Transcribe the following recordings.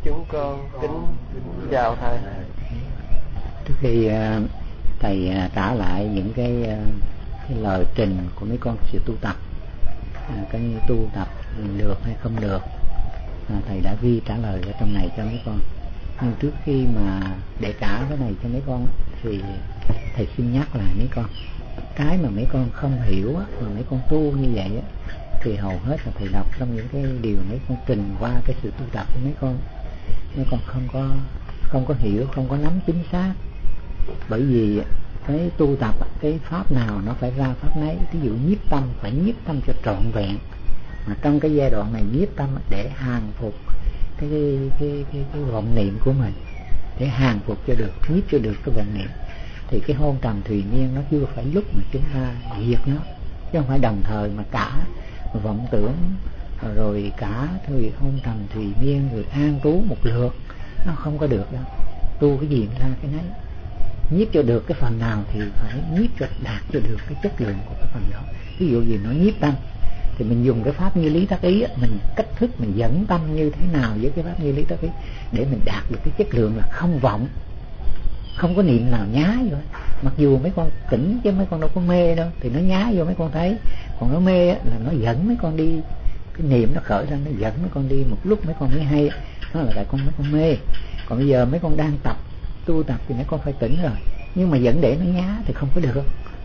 Chúng con kính chào thầy. Trước khi thầy trả lại những cái lời trình của mấy con sự tu tập, cái tu tập được hay không được, thầy đã ghi trả lời ở trong này cho mấy con. Nhưng trước khi mà để trả cái này cho mấy con thì thầy xin nhắc lại mấy con, cái mà mấy con không hiểu mà mấy con tu như vậy thì hầu hết là thầy đọc trong những cái điều mấy con trình qua cái sự tu tập của mấy con không có hiểu, không có nắm chính xác. Bởi vì cái tu tập, cái pháp nào nó phải ra pháp nấy. Ví dụ nhiếp tâm, phải nhiếp tâm cho trọn vẹn. Mà trong cái giai đoạn này nhiếp tâm để hàng phục cái vọng niệm của mình, để hàng phục cho được, nhiếp cho được cái vọng niệm, thì cái hôn trầm thùy miên nó chưa phải lúc mà chúng ta diệt nó, chứ không phải đồng thời mà cả vọng tưởng rồi cả thời hôn trầm thùy miên rồi an trú một lượt, nó không có được đâu. Tu cái gì ra cái nấy, nhiếp cho được cái phần nào thì phải nhiếp cho đạt cho được cái chất lượng của cái phần đó. Ví dụ gì nó nhiếp tâm thì mình dùng cái pháp như lý tác ý, mình cách thức mình dẫn tâm như thế nào với cái pháp như lý tác ý để mình đạt được cái chất lượng là không vọng, không có niệm nào nhá rồi. Mặc dù mấy con tỉnh chứ mấy con đâu có mê đâu, thì nó nhá vô mấy con thấy. Còn nó mê là nó dẫn mấy con đi, cái niệm nó khởi ra nó dẫn mấy con đi một lúc mấy con mới hay, đó là tại mấy con mê. Còn bây giờ mấy con đang tập tu tập thì mấy con phải tỉnh rồi, nhưng mà dẫn để nó nhá thì không có được.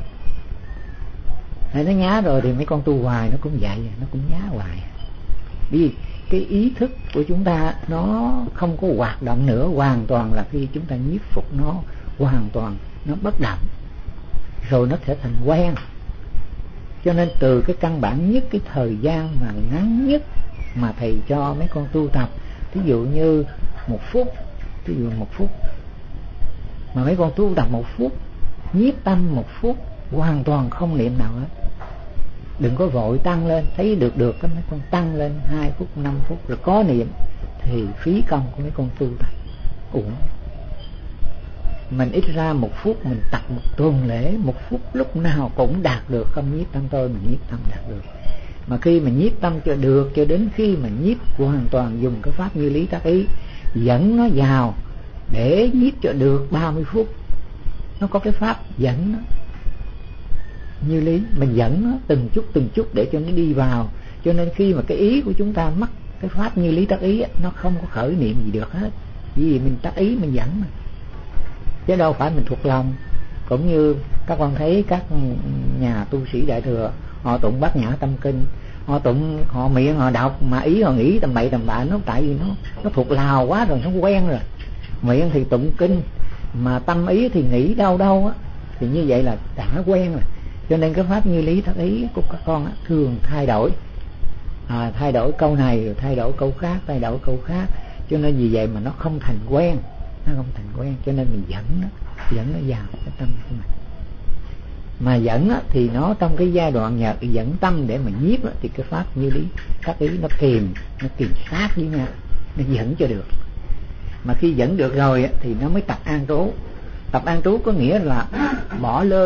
Nó nhá rồi thì mấy con tu hoài nó cũng vậy, nó cũng nhá hoài. Vì cái ý thức của chúng ta nó không có hoạt động nữa, hoàn toàn là khi chúng ta nhiếp phục nó hoàn toàn, nó bất động rồi nó sẽ thành quen. Cho nên từ cái căn bản nhất, cái thời gian mà ngắn nhất mà thầy cho mấy con tu tập, ví dụ như 1 phút, ví dụ 1 phút mà mấy con tu tập 1 phút, nhiếp tâm 1 phút, hoàn toàn không niệm nào hết. Đừng có vội tăng lên, thấy được cái mấy con tăng lên 2 phút, 5 phút rồi có niệm thì phí công của mấy con tu tập uổng. Mình ít ra 1 phút mình tập một tuần lễ, 1 phút lúc nào cũng đạt được, không nhiếp tâm tôi mình nhiếp tâm đạt được. Mà khi mà nhiếp tâm cho được, cho đến khi mà nhiếp hoàn toàn dùng cái pháp như lý tác ý dẫn nó vào để nhiếp cho được 30 phút. Nó có cái pháp dẫn nó như lý, mình dẫn nó từng chút để cho nó đi vào. Cho nên khi mà cái ý của chúng ta mắc cái pháp như lý tác ý, nó không có khởi niệm gì được hết, vì mình tác ý mình dẫn mà, chứ đâu phải mình thuộc lòng. Cũng như các con thấy các nhà tu sĩ đại thừa, họ tụng Bát Nhã Tâm Kinh, họ tụng, họ miệng họ đọc mà ý họ nghĩ tầm bậy tầm bạ, nó tại vì nó thuộc lào quá rồi, nó quen rồi. Miệng thì tụng kinh mà tâm ý thì nghĩ đâu á, thì như vậy là đã quen rồi. Cho nên cái pháp như lý tác ý của các con thường thay đổi, thay đổi câu này rồi thay đổi câu khác, thay đổi câu khác. Cho nên vì vậy mà nó không thành quen, cho nên mình dẫn nó vào cái tâm của mình. Mà dẫn thì nó trong cái giai đoạn nhờ dẫn tâm để mà nhiếp thì cái pháp như lý tác ý nó kìm sát với nhau, nó dẫn cho được. Mà khi dẫn được rồi thì nó mới tập an trú. Tập an trú có nghĩa là bỏ lơ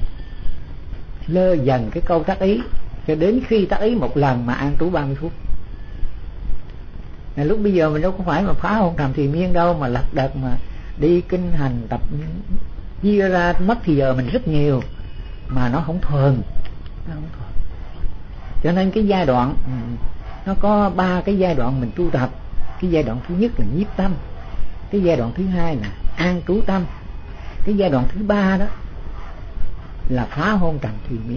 dần cái câu tác ý, cho đến khi tác ý một lần mà an trú 30 phút. Lúc bây giờ mình đâu có phải mà phá hôn trầm thùy miên đâu, mà lật đật mà đi kinh hành tập, chia ra mất thì giờ mình rất nhiều mà nó không thuần. Cho nên cái giai đoạn nó có 3 cái giai đoạn mình tu tập. Cái giai đoạn thứ nhất là nhiếp tâm, cái giai đoạn thứ hai là an trú tâm, cái giai đoạn thứ 3 đó là phá hôn trầm thùy miên.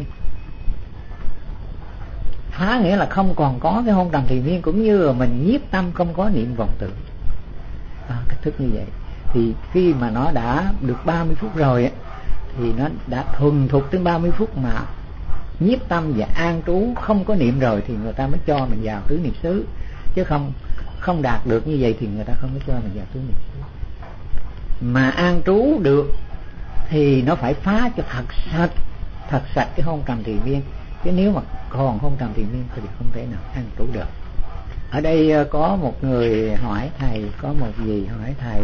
Phá nghĩa là không còn có cái hôn trầm thùy miên, cũng như là mình nhiếp tâm không có niệm vọng tưởng. Cách thức như vậy thì khi mà nó đã được 30 phút rồi thì nó đã thuần thục đến 30 phút mà nhiếp tâm và an trú không có niệm rồi thì người ta mới cho mình vào tứ niệm xứ. Chứ không đạt được như vậy thì người ta không có cho mình vào tứ niệm xứ. Mà an trú được thì nó phải phá cho thật sạch cái hôn trầm thùy miên. Chứ nếu mà còn hôn trầm thùy miên thì không thể nào an trú được. Ở đây có một người hỏi thầy, có một gì hỏi thầy,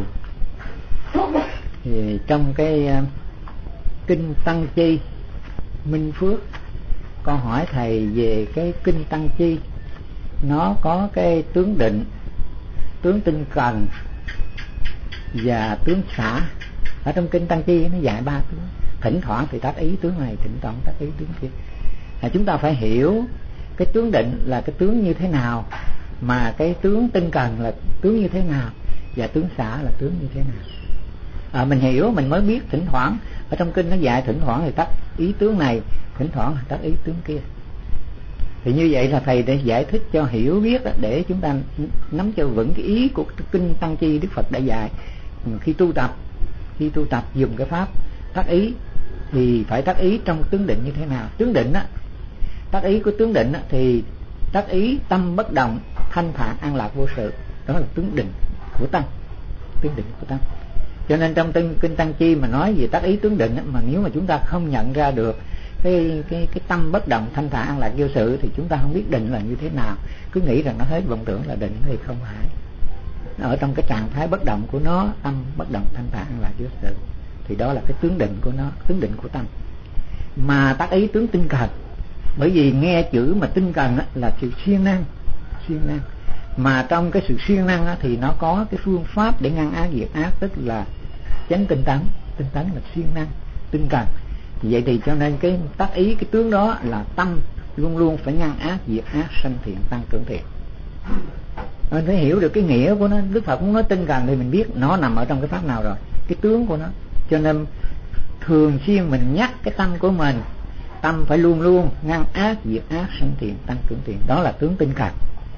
thì trong cái kinh Tăng Chi Minh Phước, con hỏi thầy về cái kinh Tăng Chi, nó có cái tướng định tướng tinh cần và tướng xả. Ở trong kinh Tăng Chi nó dạy 3 tướng, thỉnh thoảng thì tác ý tướng này, thỉnh thoảng tác ý tướng kia. Chúng ta phải hiểu cái tướng định là cái tướng như thế nào, mà cái tướng tinh cần là tướng như thế nào, và tướng xả là tướng như thế nào. Mình hiểu mình mới biết thỉnh thoảng ở trong kinh nó dạy thỉnh thoảng thì tác ý tướng này, thỉnh thoảng thì tác ý tướng kia. Thì như vậy là thầy để giải thích cho hiểu biết, để chúng ta nắm cho vững cái ý của kinh Tăng Chi Đức Phật đã dạy. Khi tu tập dùng cái pháp tác ý thì phải tác ý trong tướng định như thế nào. Tướng định á, tác ý của tướng định á, thì tác ý tâm bất động, thanh thản, an lạc vô sự, đó là tướng định của tâm, tướng định của tâm. Cho nên trong kinh Tăng Chi mà nói về tác ý tướng định á, mà nếu mà chúng ta không nhận ra được cái tâm bất động, thanh thản, an lạc vô sự thì chúng ta không biết định là như thế nào, cứ nghĩ rằng nó hết vọng tưởng là định thì không phải. Ở trong cái trạng thái bất động của nó, tâm bất động, thanh thản, an lạc vô sự, thì đó là cái tướng định của nó, tướng định của tâm. Mà tác ý tướng tinh cần, bởi vì nghe chữ mà tinh cần á, là sự siêng năng. Mà trong cái sự siêng năng á, thì nó có cái phương pháp để ngăn ác diệt ác, tức là chánh tinh tấn. Tinh tấn là siêng năng, tinh cần. Vậy thì cho nên cái tác ý, cái tướng đó là tâm luôn luôn phải ngăn ác diệt ác, sanh thiện tăng trưởng thiện. Mình phải hiểu được cái nghĩa của nó. Đức Phật cũng nói tinh cần thì mình biết nó nằm ở trong cái pháp nào rồi, cái tướng của nó. Cho nên thường xuyên mình nhắc cái tâm của mình, tâm phải luôn luôn ngăn ác diệt ác, sanh thiện tăng trưởng thiện, đó là tướng tinh cần.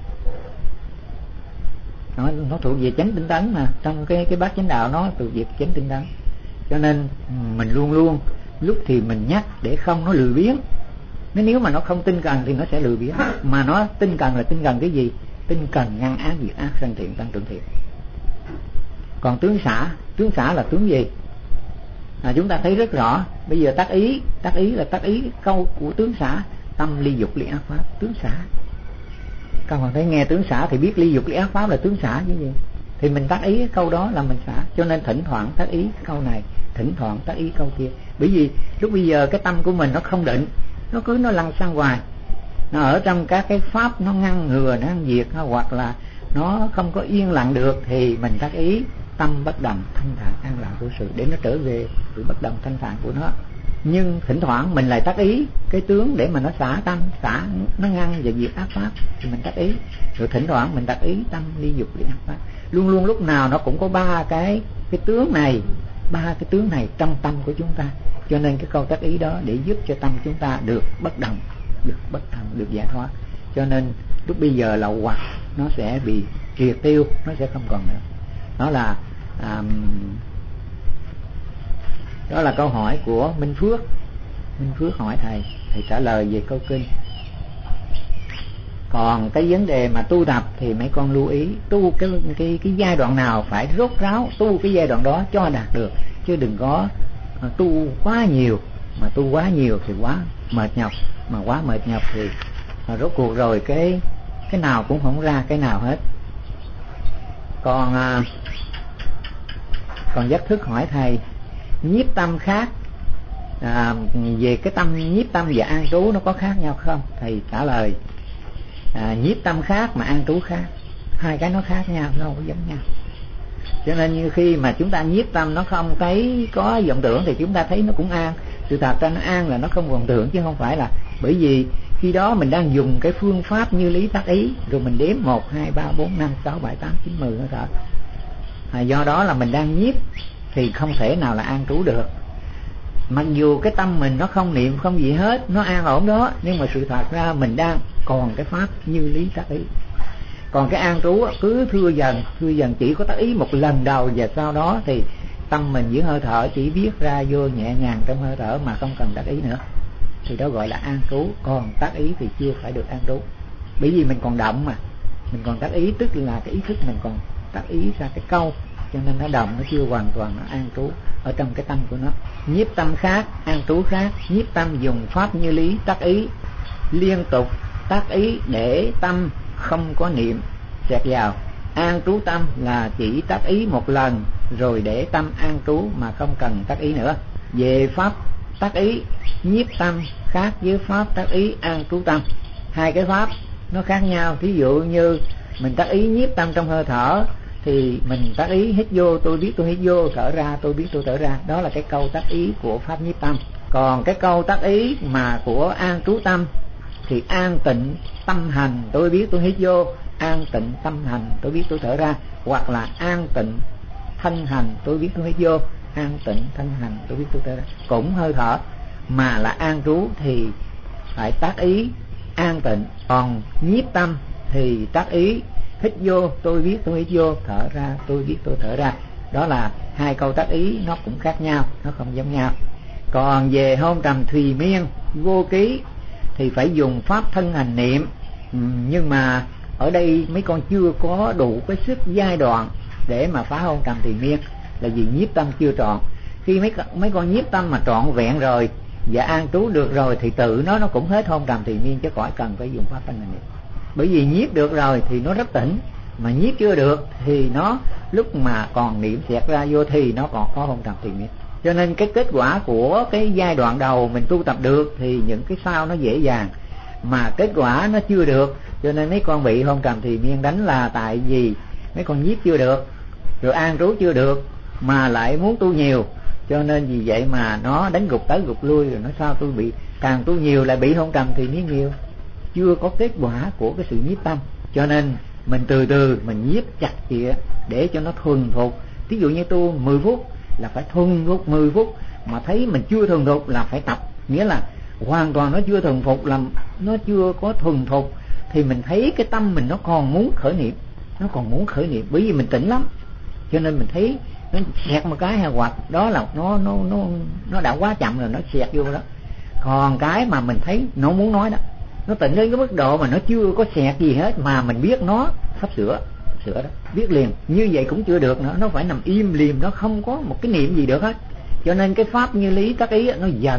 Nó thuộc về chánh tinh tấn mà, trong cái bát chánh đạo nó thuộc về chánh tinh tấn. Cho nên mình luôn luôn lúc thì mình nhắc để không nó lười biếng. Nếu mà nó không tinh cần thì nó sẽ lười biếng. Mà nó tinh cần là tinh cần cái gì? Tinh cần ngăn ác diệt ác, sanh thiện tăng trưởng thiện. Còn tướng xả là tướng gì? Chúng ta thấy rất rõ. Bây giờ tác ý là tác ý câu của tướng xả: tâm ly dục ly ác pháp, tướng xả. Các bạn thấy nghe tướng xả thì biết ly dục ly ác pháp là tướng xả chứ gì. Thì mình tác ý cái câu đó là mình xả. Cho nên thỉnh thoảng tác ý câu này, thỉnh thoảng tác ý câu kia. Bởi vì lúc bây giờ cái tâm của mình nó không định, nó cứ nó lăn sang ngoài, nó ở trong các cái pháp nó ngăn ngừa, nó ngăn diệt, hoặc là nó không có yên lặng được, thì mình tác ý tâm bất động, thanh thản, an lạc vô sự, để nó trở về sự bất động thanh thản của nó. Nhưng thỉnh thoảng mình lại tác ý cái tướng để mà nó xả tâm, xả nó ngăn và diệt ác pháp, thì mình tác ý. Rồi thỉnh thoảng mình tác ý tâm ly dục ly ác pháp. Luôn luôn lúc nào nó cũng có ba cái tướng này trong tâm của chúng ta. Cho nên cái câu tác ý đó để giúp cho tâm chúng ta được bất động, được giải thoát. Cho nên lúc bây giờ lậu hoặc nó sẽ bị triệt tiêu, nó sẽ không còn nữa. Đó là câu hỏi của Minh Phước hỏi thầy trả lời về câu kinh. Còn cái vấn đề mà tu tập thì mấy con lưu ý tu cái giai đoạn nào phải rốt ráo, tu cái giai đoạn đó cho đạt được, chứ đừng có tu quá nhiều. Mà tu quá nhiều thì quá mệt nhọc, mà quá mệt nhọc thì rốt cuộc rồi cái nào cũng không ra cái nào hết. Còn Giác Thức hỏi thầy nhiếp tâm khác, về cái tâm nhiếp tâm và an trú nó có khác nhau không? Thầy trả lời nhiếp tâm khác mà an trú khác, hai cái nó khác nhau, nó không có giống nhau. Cho nên như khi mà chúng ta nhiếp tâm nó không thấy có vọng tưởng thì chúng ta thấy nó cũng an. Sự thật ra nó an là nó không vọng tưởng, chứ không phải là bởi vì khi đó mình đang dùng cái phương pháp như lý tác ý, rồi mình đếm 1, 2, 3, 4, 5, 6, 7, 8, 9, 10 hơi thở. Do đó là mình đang nhiếp thì không thể nào là an trú được. Mặc dù cái tâm mình nó không niệm không gì hết, nó an ổn đó, nhưng mà sự thật ra mình đang còn cái pháp như lý tác ý. Còn cái an trú cứ thưa dần, chỉ có tác ý một lần đầu, và sau đó thì tâm mình với hơi thở chỉ biết ra vô nhẹ nhàng trong hơi thở mà không cần tác ý nữa, thì đó gọi là an trú. Còn tác ý thì chưa phải được an trú, bởi vì mình còn động mà, mình còn tác ý, tức là cái ý thức mình còn tác ý ra cái câu, cho nên nó động, nó chưa hoàn toàn nó an trú ở trong cái tâm của nó. Nhiếp tâm khác, an trú khác. Nhiếp tâm dùng pháp như lý tác ý, liên tục tác ý để tâm không có niệm xẹt vào. An trú tâm là chỉ tác ý một lần rồi để tâm an trú mà không cần tác ý nữa. Về pháp tác ý nhiếp tâm khác với pháp tác ý an trú tâm, hai cái pháp nó khác nhau. Thí dụ như Mình tác ý nhiếp tâm trong hơi thở thì mình tác ý hít vô tôi biết tôi hít vô, thở ra tôi biết tôi thở ra. Đó là cái câu tác ý của pháp nhiếp tâm. Còn cái câu tác ý mà của an trú tâm thì an tịnh tâm hành tôi biết tôi hít vô, an tịnh tâm hành tôi biết tôi thở ra, hoặc là an tịnh thân hành tôi biết tôi hít vô, an tịnh thân hành tôi biết tôi thở ra. Cũng hơi thở mà là an trú thì phải tác ý an tịnh. Còn nhiếp tâm thì tác ý hít vô tôi biết tôi hít vô, thở ra tôi biết tôi thở ra. Đó là hai câu tác ý nó cũng khác nhau, nó không giống nhau. Còn về hôn trầm thùy miên vô ký thì phải dùng pháp thân hành niệm. Nhưng mà ở đây mấy con chưa có đủ cái sức giai đoạn để mà phá hôn trầm thùy miên, là vì nhiếp tâm chưa trọn. Khi mấy con nhiếp tâm mà trọn vẹn rồi và an trú được rồi thì tự nó cũng hết hôn trầm thùy miên, chứ khỏi cần phải dùng pháp thân hành niệm. Bởi vì nhiếp được rồi thì nó rất tỉnh, mà nhiếp chưa được thì nó lúc mà còn niệm xẹt ra vô thì nó còn có hôn trầm thùy miên. Cho nên cái kết quả của cái giai đoạn đầu mình tu tập được thì những cái sau nó dễ dàng, mà kết quả nó chưa được, cho nên mấy con bị hôn trầm thùy miên đánh là tại vì mấy con nhiếp chưa được, rồi an trú chưa được mà lại muốn tu nhiều. Cho nên vì vậy mà nó đánh gục tới gục lui, rồi nó sao tôi bị càng tu nhiều lại bị hôn trầm thùy miên nhiều, chưa có kết quả của cái sự nhiếp tâm. Cho nên mình từ từ mình nhiếp chặt chẽ để cho nó thuần thục. Ví dụ như tu 10 phút là phải thuần thục 10 phút, mà thấy mình chưa thuần thục là phải tập. Nghĩa là hoàn toàn nó chưa thuần thục, là nó chưa có thuần thục thì mình thấy cái tâm mình nó còn muốn khởi niệm, nó còn muốn khởi niệm, bởi vì mình tỉnh lắm. Cho nên mình thấy nó xẹt một cái hay hoặc đó là nó đã quá chậm rồi, nó xẹt vô đó. Còn cái mà mình thấy nó muốn nói đó, nó tỉnh đến cái mức độ mà nó chưa có xẹt gì hết mà mình biết nó sắp sửa đó, biết liền. Như vậy cũng chưa được nữa, nó phải nằm im liềm, nó không có một cái niệm gì được hết. Cho nên cái pháp như lý tác ý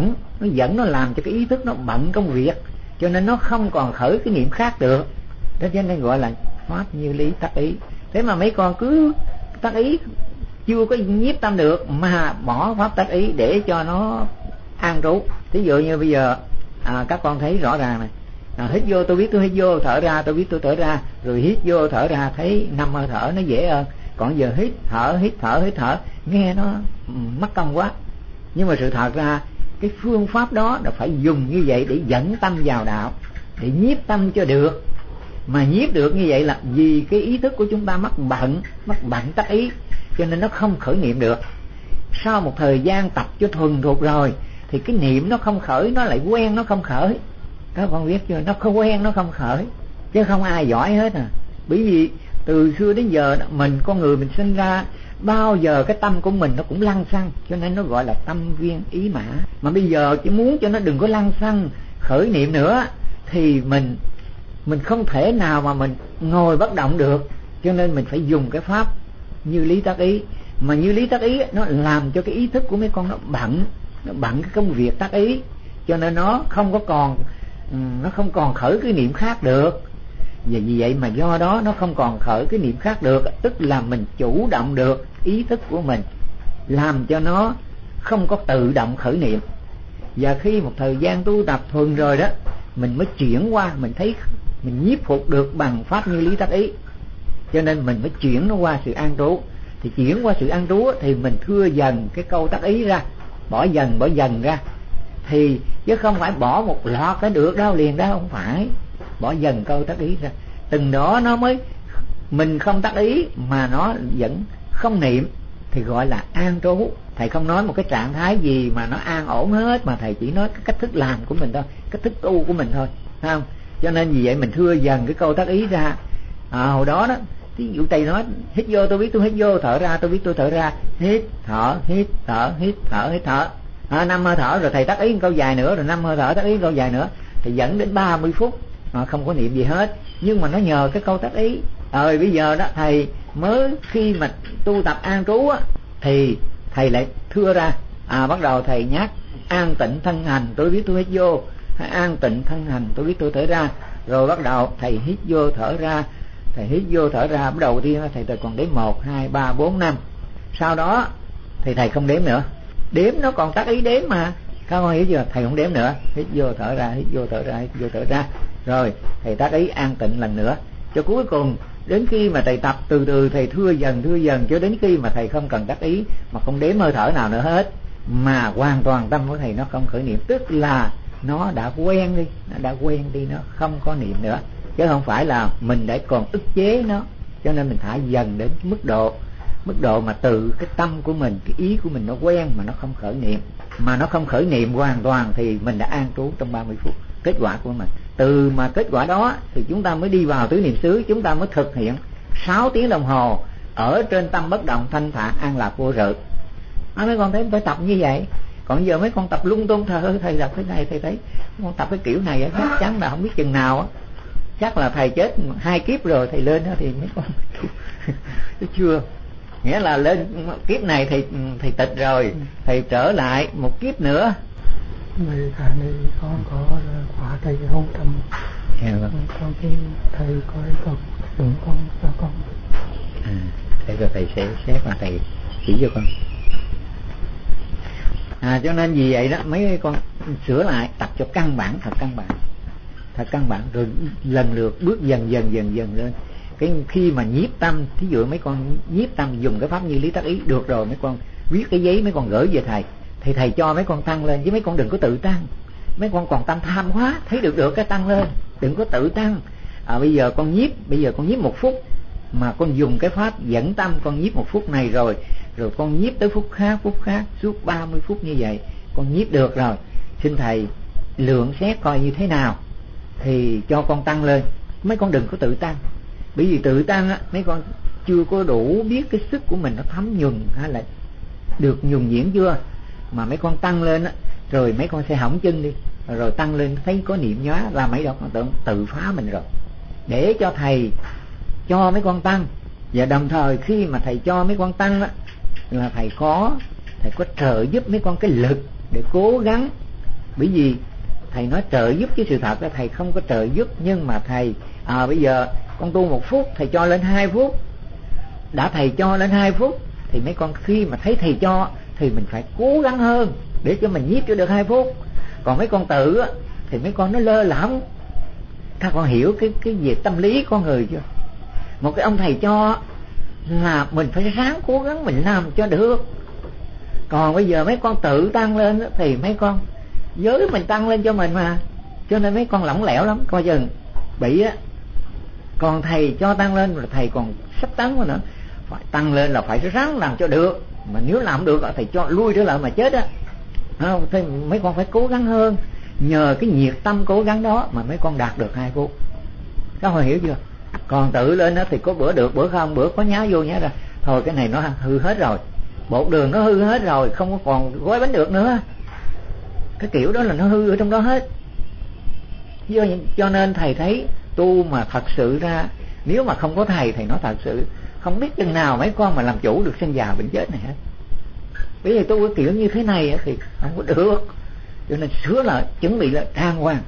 nó làm cho cái ý thức nó bận công việc, cho nên nó không còn khởi cái niệm khác được. Đó cho nên gọi là pháp như lý tác ý. Thế mà mấy con cứ tác ý chưa có nhiếp tâm được mà bỏ pháp tác ý để cho nó an trú. Thí dụ như bây giờ các con thấy rõ ràng này, hít vô tôi biết tôi hít vô, thở ra tôi biết tôi thở ra, rồi hít vô thở ra thấy 5 hơi thở nó dễ hơn. Còn giờ hít thở nghe nó mất công quá. Nhưng mà sự thật ra cái phương pháp đó là phải dùng như vậy để dẫn tâm vào đạo, để nhiếp tâm cho được. Mà nhiếp được như vậy là vì cái ý thức của chúng ta mắc bận tác ý, cho nên nó không khởi niệm được. Sau một thời gian tập cho thuần thục rồi thì cái niệm nó không khởi, nó lại quen nó không khởi. Các con biết chưa? Nó không quen nó không khởi, chứ không ai giỏi hết à. Bởi vì từ xưa đến giờ con người mình sinh ra bao giờ cái tâm của mình nó cũng lăng xăng, cho nên nó gọi là tâm viên ý mã. Mà bây giờ chỉ muốn cho nó đừng có lăng xăng khởi niệm nữa thì mình không thể nào mà mình ngồi bất động được. Cho nên mình phải dùng cái pháp như lý tác ý. Mà như lý tác ý nó làm cho cái ý thức của mấy con nó bận cái công việc tác ý, cho nên nó không còn khởi cái niệm khác được. Và vì vậy mà do đó nó không còn khởi cái niệm khác được, tức là mình chủ động được ý thức của mình, làm cho nó không có tự động khởi niệm. Và khi một thời gian tu tập thuần rồi đó, mình mới chuyển qua, mình thấy mình nhiếp phục được bằng pháp như lý tác ý, cho nên mình mới chuyển nó qua sự an trú. Thì chuyển qua sự an trú thì mình thưa dần cái câu tác ý ra, bỏ dần ra. Thì chứ không phải bỏ một loạt cái được đâu liền đó, không phải. Bỏ dần câu tác ý ra, từng đó nó mới, mình không tác ý mà nó vẫn không niệm thì gọi là an trú. Thầy không nói một cái trạng thái gì mà nó an ổn hết, mà thầy chỉ nói cái cách thức làm của mình thôi, cách thức tu của mình thôi, thấy không? Cho nên vì vậy mình thưa dần cái câu tác ý ra. Hồi đó đó, ví dụ thầy nói hít vô tôi biết tôi hít vô, thở ra tôi biết tôi thở ra, hít thở 5 hơi thở, rồi thầy tác ý một câu dài nữa, rồi 5 hơi thở tác ý một câu dài nữa, thì dẫn đến 30 phút mà không có niệm gì hết. Nhưng mà nó nhờ cái câu tác ý. Rồi bây giờ đó thầy mới khi mà tu tập an trú á, thì thầy lại thưa ra, bắt đầu thầy nhắc an tịnh thân hành tôi biết tôi hít vô, an tịnh thân hành tôi biết tôi thở ra. Rồi bắt đầu thầy hít vô thở ra, bắt đầu tiên thầy còn đếm 1, 2, 3, 4, 5. Sau đó thì thầy không đếm nữa, đếm nó còn tác ý đếm mà, các con hiểu chưa? Thầy không đếm nữa, hít vô thở ra, hít vô thở ra, hít vô thở ra. Rồi thầy tác ý an tịnh lần nữa, cho cuối cùng Đến khi mà thầy tập từ từ thầy thưa dần cho đến khi mà thầy không cần đắc ý, mà không đếm hơi thở nào nữa hết, mà hoàn toàn tâm của thầy nó không khởi niệm, tức là nó đã quen đi, nó không có niệm nữa, chứ không phải là mình đã còn ức chế nó. Cho nên mình thả dần đến mức độ mà từ cái tâm của mình, cái ý của mình nó quen mà nó không khởi niệm. Mà nó không khởi niệm hoàn toàn thì mình đã an trú trong 30 phút. Kết quả của mình, từ mà kết quả đó thì chúng ta mới đi vào tứ niệm xứ, chúng ta mới thực hiện 6 tiếng đồng hồ ở trên tâm bất động thanh thản an lạc vô sự. Mấy con thấy phải tập như vậy. Còn giờ mấy con tập lung tung, thầy đọc cái này thầy thấy con tập cái kiểu này chắc chắn là không biết chừng nào, chắc là thầy chết 2 kiếp rồi thầy lên thì mấy con chưa, nghĩa là lên kiếp này thầy tịch rồi, thầy trở lại một kiếp nữa. Vì cả này con có khóa thầy không tâm, con khi thầy có đọc đúng con cho con. Thế rồi thầy sẽ xét và thầy chỉ cho con. Cho nên vì vậy đó, mấy con sửa lại, tập cho căn bản, thật căn bản, rồi lần lượt bước dần lên. Cái khi mà nhiếp tâm, thí dụ mấy con nhiếp tâm dùng cái pháp như lý tác ý được rồi, mấy con viết cái giấy mấy con gửi về thầy, thì thầy cho mấy con tăng lên, chứ mấy con đừng có tự tăng. Mấy con còn tâm tham quá, thấy được cái tăng lên, đừng có tự tăng. Bây giờ con nhiếp 1 phút, mà con dùng cái pháp dẫn tâm, con nhiếp 1 phút này rồi con nhiếp tới phút khác suốt 30 phút như vậy, con nhiếp được rồi. Xin thầy lượng xét coi như thế nào thì cho con tăng lên. Mấy con đừng có tự tăng, bởi vì tự tăng á, mấy con chưa có đủ biết cái sức của mình nó thấm nhuần hay là được nhuần nhuyễn chưa. Mà mấy con tăng lên á, rồi mấy con sẽ hỏng chân đi, rồi tăng lên thấy có niệm nhóa là mấy đó con tự phá mình rồi. Để cho thầy cho mấy con tăng, và đồng thời khi mà thầy cho mấy con tăng á, là thầy có trợ giúp mấy con cái lực để cố gắng. Bởi vì thầy nói trợ giúp, chứ sự thật là thầy không có trợ giúp. Nhưng mà thầy bây giờ con tu 1 phút, thầy cho lên 2 phút. Đã thầy cho lên 2 phút thì mấy con khi mà thấy thầy cho thì mình phải cố gắng hơn để cho mình nhiếp cho được 2 phút. Còn mấy con tự á, thì mấy con nó lơ lỏng. Các con hiểu cái về tâm lý con người chưa? Một cái ông thầy cho là mình phải ráng cố gắng mình làm cho được. Còn bây giờ mấy con tự tăng lên thì mấy con giới mình tăng lên cho mình mà, cho nên mấy con lỏng lẻo lắm, coi chừng bị á. Còn thầy cho tăng lên rồi thầy còn sắp tấn nữa, phải tăng lên là phải ráng làm cho được. Mà nếu làm được thầy cho lui trở lại mà chết á, không, thì mấy con phải cố gắng hơn. Nhờ cái nhiệt tâm cố gắng đó mà mấy con đạt được 2 phút. Các con hiểu chưa? Còn tự lên đó thì có bữa được bữa không, bữa có nháo vô nháo ra, thôi cái này nó hư hết rồi, bột đường nó hư hết rồi, không có còn gói bánh được nữa. Cái kiểu đó là nó hư ở trong đó hết. Cho nên thầy thấy tu mà thật sự ra, nếu mà không có thầy nói thật sự không biết chừng nào mấy con mà làm chủ được sinh già bệnh chết này hết. Bởi vì tu cái kiểu như thế này thì không có được. Cho nên sửa lại, chuẩn bị lại trang hoàng.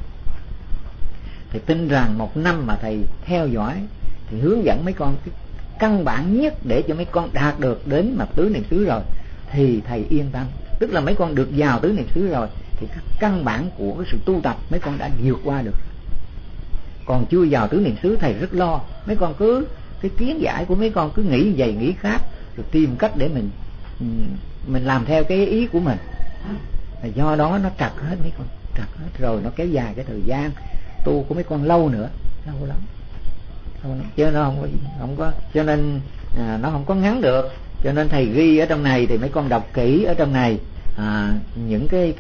Thầy tin rằng 1 năm mà thầy theo dõi, thì hướng dẫn mấy con cái căn bản nhất để cho mấy con đạt được đến mà tứ niệm xứ rồi thì thầy yên tâm. Tức là mấy con được vào tứ niệm xứ rồi thì các căn bản của cái sự tu tập mấy con đã vượt qua được. Còn chưa vào tứ niệm xứ thầy rất lo. Mấy con cứ cái kiến giải của mấy con cứ nghĩ vậy nghĩ khác, rồi tìm cách để mình làm theo cái ý của mình. Do đó nó trật hết mấy con, trật hết rồi nó kéo dài cái thời gian tu của mấy con lâu nữa, lâu lắm. Chứ nó không có cho nên nó không có ngắn được. Cho nên thầy ghi ở trong này thì mấy con đọc kỹ ở trong này những cái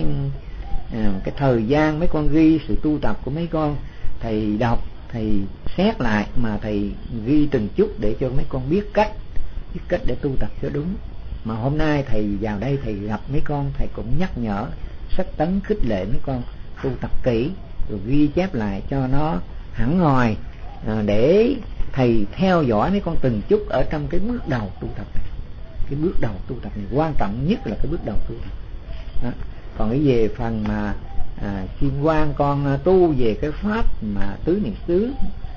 thời gian mấy con ghi sự tu tập của mấy con. Thầy đọc, thầy xét lại mà thầy ghi từng chút để cho mấy con biết cách để tu tập cho đúng. Mà hôm nay thầy vào đây thầy gặp mấy con, thầy cũng nhắc nhở, sách tấn khích lệ mấy con tu tập kỹ, rồi ghi chép lại cho nó hẳn hoi, để thầy theo dõi mấy con từng chút ở trong cái bước đầu tu tập này. Cái bước đầu tu tập này quan trọng nhất là cái bước đầu tu tập đó. Còn cái về phần mà Kim Quang con tu về cái pháp mà tứ niệm xứ,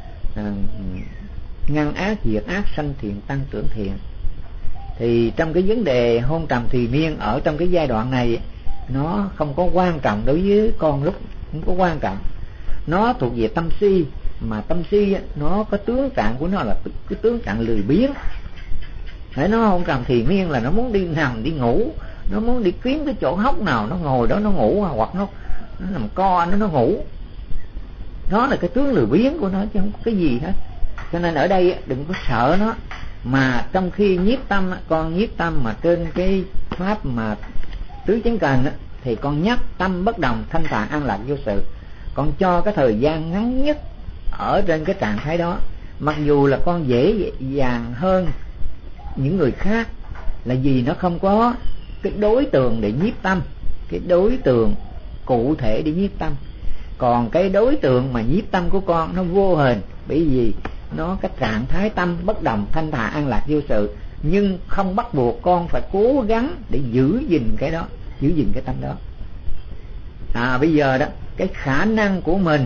ngăn ác diệt ác, sanh thiện tăng trưởng thiện, thì trong cái vấn đề hôn trầm thùy miên ở trong cái giai đoạn này nó không có quan trọng đối với con, lúc không có quan trọng. Nó thuộc về tâm si, mà tâm si nó có tướng trạng của nó là cái tướng trạng lười biếng. Để nó hôn trầm thì miên là nó muốn đi nằm đi ngủ, nó muốn đi kiếm cái chỗ hốc nào nó ngồi đó nó ngủ, hoặc nó nằm co nó ngủ. Đó là cái tướng lười biếng của nó chứ không có cái gì hết. Cho nên ở đây đừng có sợ nó. Mà trong khi nhiếp tâm, con nhiếp tâm mà trên cái pháp mà tứ chánh cần thì con nhắc tâm bất đồng, thanh thản an lạc vô sự. Con cho cái thời gian ngắn nhất ở trên cái trạng thái đó. Mặc dù là con dễ dàng hơn những người khác là vì nó không có cái đối tượng để nhiếp tâm, cái đối tượng cụ thể để nhiếp tâm. Còn cái đối tượng mà nhiếp tâm của con nó vô hình, bởi vì nó cái trạng thái tâm bất đồng, thanh thản an lạc vô sự. Nhưng không bắt buộc con phải cố gắng để giữ gìn cái đó, giữ gìn cái tâm đó. Bây giờ đó, cái khả năng của mình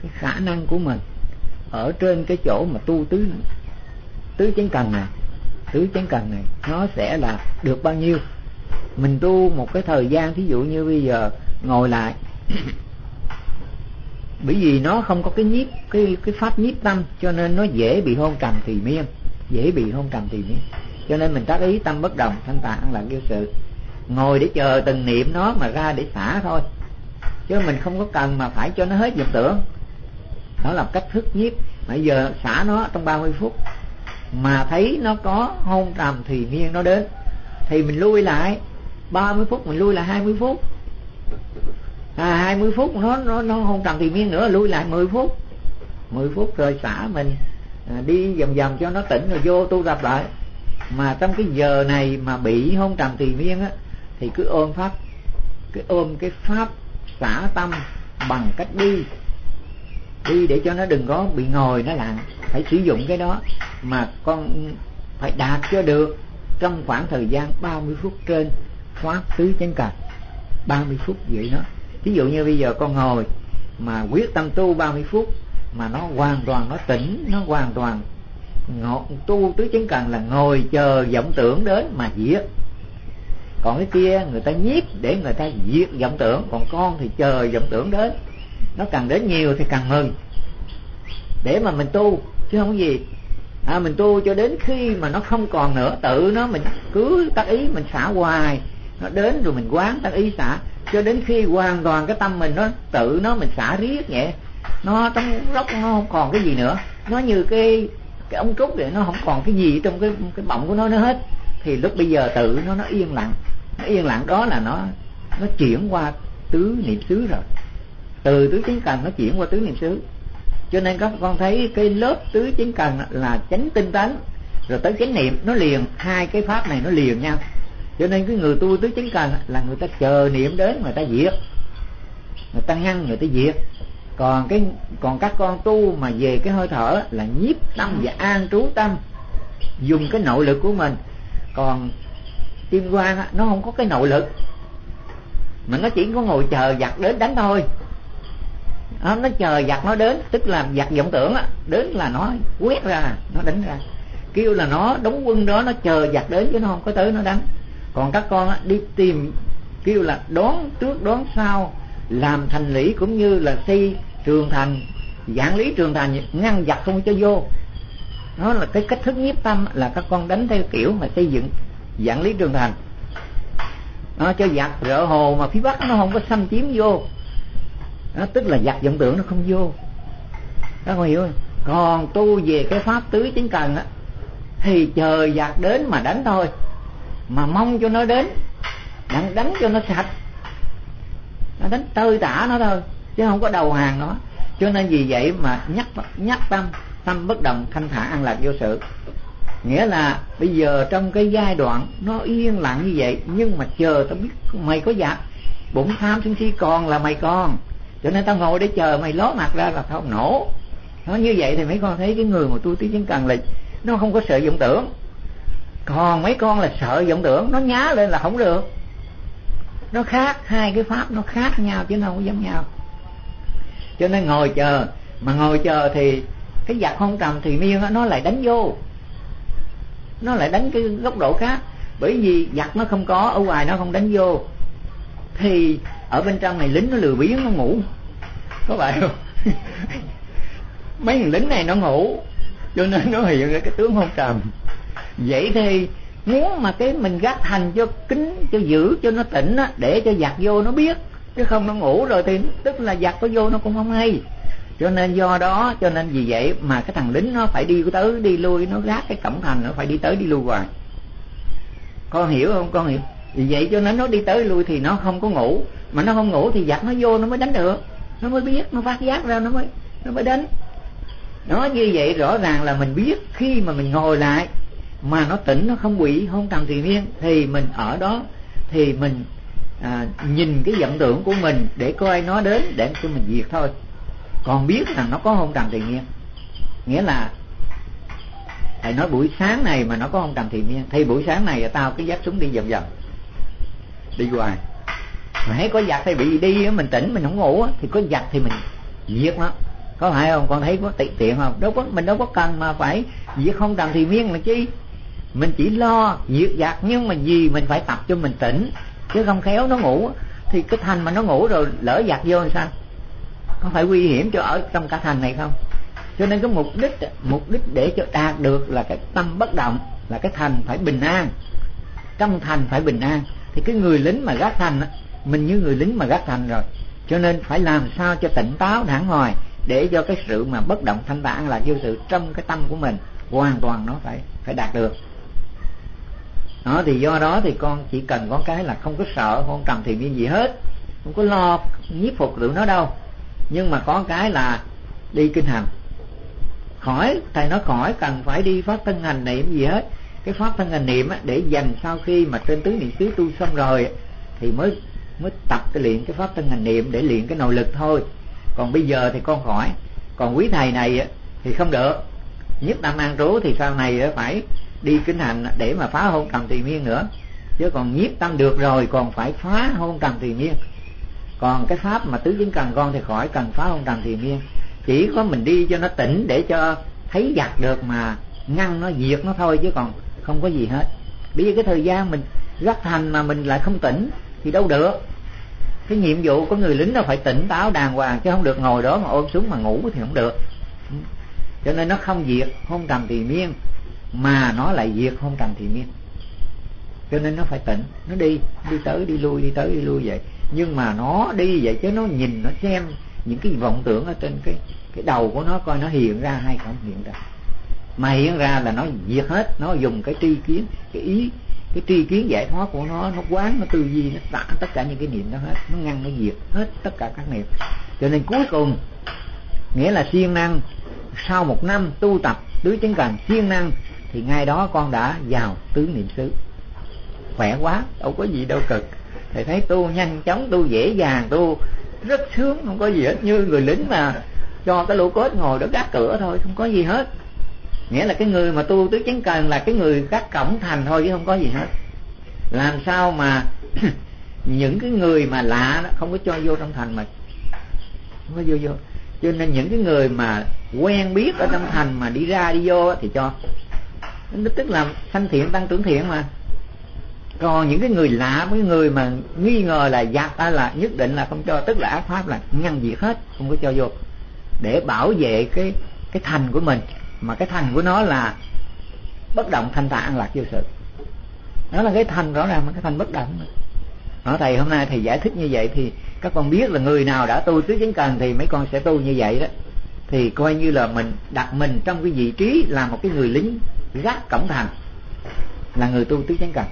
ở trên cái chỗ mà tu tứ chánh cần này nó sẽ là được bao nhiêu. Mình tu một cái thời gian, thí dụ như bây giờ ngồi lại bởi vì nó không có cái pháp nhiếp tâm, cho nên nó dễ bị hôn trầm thì miên, cho nên mình tác ý tâm bất đồng, thanh tạng an lạc vô sự, ngồi để chờ từng niệm nó mà ra để xả thôi, chứ mình không có cần mà phải cho nó hết vọng tưởng. Đó là cách thức nhiếp. Bây giờ xả nó trong 30 phút, mà thấy nó có hôn trầm thì miên nó đến, thì mình lui lại 30 phút, mình lui lại 20 phút. 20 phút nó hôn trầm thì miên nữa, lui lại 10 phút rồi xả mình đi vòng vòng cho nó tỉnh rồi vô tu tập lại. Mà trong cái giờ này mà bị hôn trầm thì miên á, thì cứ ôm cái pháp xả tâm bằng cách đi để cho nó đừng có bị ngồi nó lặng. Phải sử dụng cái đó mà con phải đạt cho được trong khoảng thời gian 30 phút trên pháp tứ chánh cần. 30 phút vậy đó. Ví dụ như bây giờ con ngồi mà quyết tâm tu 30 phút mà nó hoàn toàn nó tỉnh, nó hoàn toàn tu tứ chánh cần là ngồi chờ vọng tưởng đến mà diệt. Còn cái kia người ta nhiếp để người ta diệt vọng tưởng, còn con thì chờ vọng tưởng đến, nó càng đến nhiều thì càng mừng, để mà mình tu chứ không có gì. Mình tu cho đến khi mà nó không còn nữa, tự nó mình cứ tác ý mình xả hoài, nó đến rồi mình quán tác ý xả cho đến khi hoàn toàn cái tâm mình nó tự nó mình xả riết vậy, nó trong lốc nó không còn cái gì nữa, nó như cái ống trúc vậy, nó không còn cái gì trong cái bọng của nó nữa hết. Thì lúc bây giờ tự nó yên lặng, đó là nó chuyển qua tứ niệm xứ rồi, từ tứ chánh cần nó chuyển qua tứ niệm xứ. Cho nên các con thấy cái lớp tứ chánh cần là chánh tinh tấn rồi tới chánh niệm, nó liền, hai cái pháp này nó liền nhau. Cho nên cái người tu tứ chánh cần là người ta chờ niệm đến người ta diệt, người ta ngăn người ta diệt. Còn các con tu mà về cái hơi thở là nhiếp tâm và an trú tâm, dùng cái nội lực của mình. Còn Kim Quang nó không có cái nội lực, mà nó chỉ có ngồi chờ giặc đến đánh thôi. Nó chờ giặc nó đến, tức là giặc vọng tưởng đến là nó quét ra, nó đánh ra. Kêu là nó đóng quân đó, nó chờ giặc đến chứ nó không có tới nó đánh. Còn các con đi tìm, kêu là đón trước đón sau, làm thành lũy cũng như là xây trường thành, giảng lý trường thành, ngăn giặc không cho vô. Đó là cái cách thức nhiếp tâm, là các con đánh theo kiểu mà xây dựng giảng lý trường thành, nó cho giặc rỡ hồ mà phía Bắc nó không có xâm chiếm vô. Đó, tức là giặc vọng tưởng nó không vô. Các con hiểu không? Còn tu về cái pháp tứ chánh cần thì chờ giặc đến mà đánh thôi, mà mong cho nó đến, đánh cho nó sạch, nó đánh tơi tả nó thôi, chứ không có đầu hàng nó. Cho nên vì vậy mà nhắc tâm bất động, thanh thản an lạc vô sự. Nghĩa là bây giờ trong cái giai đoạn nó yên lặng như vậy, nhưng mà chờ tao biết mày có giặc, bụng tham sân si còn là mày còn, cho nên tao ngồi để chờ mày ló mặt ra là tao nổ. Nó như vậy thì mấy con thấy cái người mà tu tứ chánh cần là nó không có sợ vọng tưởng. Còn mấy con là sợ vọng tưởng, nó nhá lên là không được. Nó khác, hai cái pháp nó khác nhau chứ nó không giống nhau. Cho nên ngồi chờ, mà ngồi chờ thì cái giặc hôn trầm thì miên nó lại đánh vô, nó lại đánh cái góc độ khác. Bởi vì giặc nó không có, ở ngoài nó không đánh vô, thì ở bên trong này lính nó lừa biếng nó ngủ, có phải không? mấy thằng lính này nó ngủ, cho nên nó hiện ra cái tướng hôn trầm. Vậy thì muốn mà cái mình gác thành cho kín, cho giữ cho nó tỉnh á, để cho giặc vô nó biết, chứ không nó ngủ rồi thì tức là giặc có vô nó cũng không hay. Cho nên do đó, cho nên vì vậy mà cái thằng lính nó phải đi tới đi lui, nó gác cái cổng thành, nó phải đi tới đi lui hoài. Con hiểu không? Con hiểu. Vì vậy cho nên nó đi tới lui thì nó không có ngủ, mà nó không ngủ thì giặc nó vô nó mới đánh được, nó mới biết, nó phát giác ra nó mới đánh. Nó như vậy rõ ràng là mình biết khi mà mình ngồi lại mà nó tỉnh, nó không bị hôn trầm triền miên, thì mình ở đó thì mình nhìn cái vọng tưởng của mình để coi nó đến để cho mình diệt thôi. Còn biết rằng nó có hôn trầm triền miên, nghĩa là thầy nói buổi sáng này mà nó có hôn trầm triền miên thì buổi sáng này tao cứ dắt súng đi vòng vòng, đi hoài. Mà thấy có giặc thì bị đi mình tỉnh, mình không ngủ thì có giặc thì mình giết nó, có phải không? Con thấy có tiện không? Mình đâu có cần mà phải diệt hôn trầm triền miên là chi. Mình chỉ lo diệt giặc, nhưng mà vì mình phải tập cho mình tỉnh, chứ không khéo nó ngủ thì cái thành mà nó ngủ rồi lỡ giặc vô thì sao? Có phải nguy hiểm cho ở trong cả thành này không? Cho nên cái mục đích để cho đạt được là cái tâm bất động, là cái thành phải bình an, trong thành phải bình an. Thì cái người lính mà gác thành, mình như người lính mà gác thành rồi, cho nên phải làm sao cho tỉnh táo đàng hoàng, để cho cái sự mà bất động thanh thản là vô sự trong cái tâm của mình hoàn toàn nó phải đạt được. Đó, thì do đó thì con chỉ cần có cái là không có sợ hôn trầm triền miên gì hết, không có lo nhiếp phục tụi nó đâu. Nhưng mà có cái là đi kinh hành, khỏi, thầy nói khỏi cần phải đi pháp thân hành niệm gì hết. Cái pháp thân hành niệm á, để dành sau khi mà trên tứ niệm xứ tu xong rồi thì mới tập cái luyện cái pháp thân hành niệm để luyện cái nội lực thôi. Còn bây giờ thì con khỏi. Còn quý thầy này thì không được, nhất tâm an trú thì sau này phải đi kinh hành để mà phá hôn trầm triền miên nữa. Chứ còn nhiếp tâm được rồi còn phải phá hôn trầm triền miên. Còn cái pháp mà tứ chứng cần con thì khỏi cần phá hôn trầm triền miên, chỉ có mình đi cho nó tỉnh để cho thấy giặc được mà ngăn nó, diệt nó thôi, chứ còn không có gì hết. Bây giờ cái thời gian mình gác thành mà mình lại không tỉnh thì đâu được. Cái nhiệm vụ của người lính nó phải tỉnh táo đàng hoàng, chứ không được ngồi đó mà ôm súng mà ngủ thì không được. Cho nên nó không diệt hôn trầm triền miên mà nó lại diệt hôn trầm triền miên. Cho nên nó phải tỉnh, nó đi tới đi lui, đi tới đi lui vậy. Nhưng mà nó đi vậy chứ nó nhìn, nó xem những cái vọng tưởng ở trên cái đầu của nó, coi nó hiện ra hay không hiện ra. Mà hiện ra là nó diệt hết. Nó dùng cái tri kiến, cái ý, cái tri kiến giải thoát của nó quán, nó tư duy, nó tả tất cả những cái niệm đó hết, nó ngăn, nó diệt hết tất cả các niệm. Cho nên cuối cùng nghĩa là siêng năng, sau 1 năm tu tập tứ chứng cần siêng năng thì ngay đó con đã vào tứ niệm xứ. Khỏe quá, đâu có gì đâu cực. Thầy thấy tu nhanh chóng, tu dễ dàng, tu rất sướng, không có gì hết. Như người lính mà cho cái lũ cốt ngồi đó gác cửa thôi, không có gì hết. Nghĩa là cái người mà tu tứ chứng cần là cái người gác cổng thành thôi, chứ không có gì hết. Làm sao mà những cái người mà lạ đó không có cho vô trong thành, mà không có vô. Cho nên những cái người mà quen biết ở trong thành mà đi ra đi vô thì cho. Tức là sanh thiện tăng trưởng thiện mà. Còn những cái người lạ, với người mà nghi ngờ là giặc là nhất định là không cho, tức là ác pháp là ngăn diệt hết, không có cho vô, để bảo vệ cái thành của mình. Mà cái thành của nó là bất động thanh thản an lạc vô sự. Đó là cái thành rõ ràng, mà cái thành bất động. Đó, thầy hôm nay thầy giải thích như vậy thì các con biết là người nào đã tu tứ chứng cần thì mấy con sẽ tu như vậy đó. Thì coi như là mình đặt mình trong cái vị trí là một cái người lính gác cổng thành, là người tu tứ chứng cần.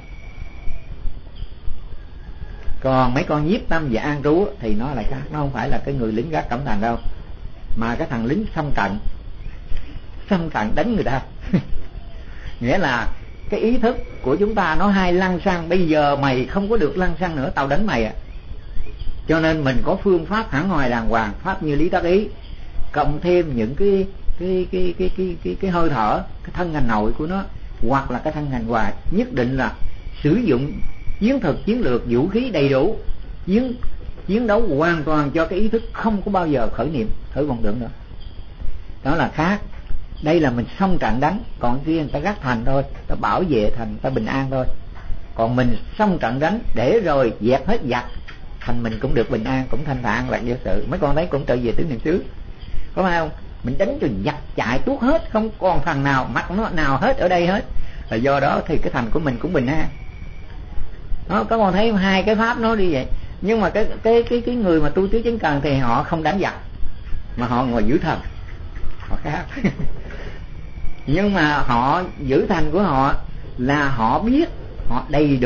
Còn mấy con nhiếp tâm và an trú thì nó lại khác, nó không phải là cái người lính gác cổng thành đâu, mà cái thằng lính xông trận đánh người ta. Nghĩa là cái ý thức của chúng ta nó hay lăng xăng, bây giờ mày không có được lăng xăng nữa, tao đánh mày. Cho nên mình có phương pháp hẳn hoài đàng hoàng, pháp như lý tác ý, cộng thêm những cái hơi thở, cái thân hành nội của nó, hoặc là cái thân hành ngoài, nhất định là sử dụng chiến thuật, chiến lược, vũ khí đầy đủ, chiến đấu hoàn toàn cho cái ý thức không có bao giờ khởi niệm, khởi vọng tưởng nữa. Đó là khác. Đây là mình xông trận đánh, còn kia người ta gác thành thôi, ta bảo vệ thành, ta bình an thôi. Còn mình xông trận đánh để rồi dẹp hết giặc, thành mình cũng được bình an, cũng thanh thản lạc vô sự. Mấy con thấy cũng trở về tứ niệm xứ, có phải không? mình đánh cho giặt chạy tuốt hết, không còn thằng nào mặt nó nào hết ở đây hết. Và do đó thì cái thành của mình cũng bình an. Đó, các con thấy hai cái pháp nó đi vậy. Nhưng mà cái người mà tu tứ chánh cần thì họ không đánh giặc, mà họ ngồi giữ thần, họ khác. Nhưng mà họ giữ thành của họ là họ biết, họ đầy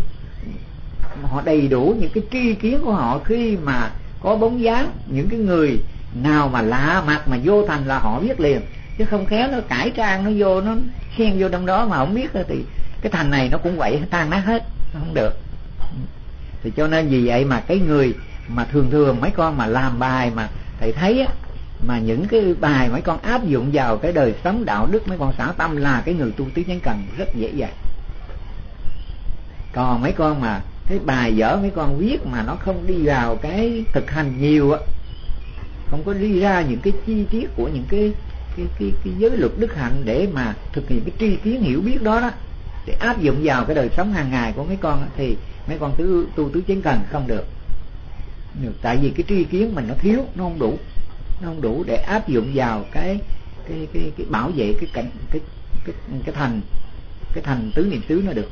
đủ những cái tri kiến của họ. Khi mà có bóng dáng những cái người nào mà lạ mặt mà vô thành là họ biết liền, chứ không khéo nó cải trang nó vô, nó xen vô trong đó mà không biết thì cái thành này nó cũng vậy, tan nát hết, nó không được. Thì cho nên vì vậy mà cái người mà thường mấy con mà làm bài mà thầy thấy á, mà những cái bài mấy con áp dụng vào cái đời sống đạo đức, mấy con xả tâm là cái người tu tứ chánh cần rất dễ dàng. Còn mấy con mà cái bài dở mấy con viết mà nó không đi vào cái thực hành nhiều á, không có đi ra những cái chi tiết của những cái giới luật đức hạnh để mà thực hiện cái tri kiến hiểu biết đó đó, để áp dụng vào cái đời sống hàng ngày của mấy con á, thì mấy con tu tứ chánh cần không được. Tại vì cái tri kiến mình nó thiếu, nó không đủ để áp dụng vào cái bảo vệ cái thành tứ niệm xứ nó được.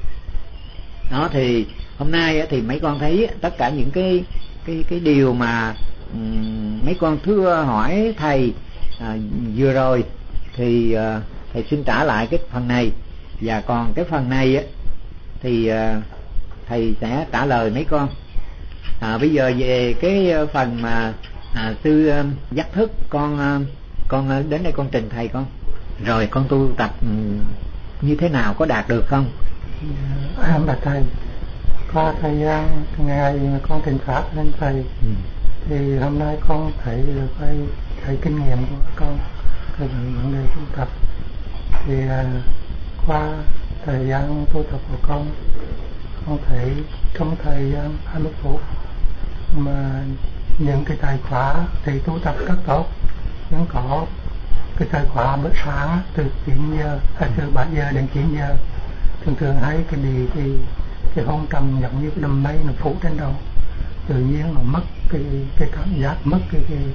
Đó thì hôm nay thì mấy con thấy tất cả những cái điều mà mấy con thưa hỏi thầy vừa rồi thì thầy xin trả lại cái phần này, và còn cái phần này thì thầy sẽ trả lời mấy con. Bây giờ về cái phần mà sư giác thức, con đến đây con trình thầy con rồi con tu tập như thế nào, có đạt được không? Bạch thầy, qua thời gian ngày con trình pháp lên thầy thì hôm nay con thấy được cái kinh nghiệm của con về vấn đề tu tập. Thì qua thời gian tu tập của con thấy trong thời gian 20 phút mà những cái tài khóa thì tu tập rất tốt, nhưng có cái tài khóa bữa sáng từ 9 giờ từ 7 giờ đến 9 giờ thường hay cái gì thì cái hôn trầm giống như cái đầm mây nó phủ trên đầu, tự nhiên nó mất cái cảm giác, mất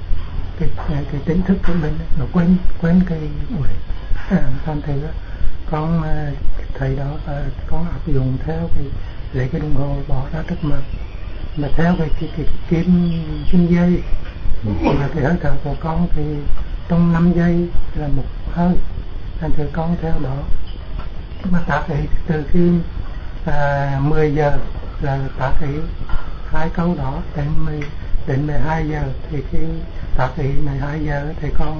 cái tính thức của mình, nó quên cái buổi thành thử con thầy đó con áp dụng theo lấy cái đồng hồ bỏ ra trước mặt mà theo cái kim dây là cái hơi thở của con thì trong 5 giây là một hơi, thành thử con theo đó mà tác ý từ khi 10 giờ là tác ý 2 câu đó đến 12 giờ thì khi tác ý 12 giờ thì con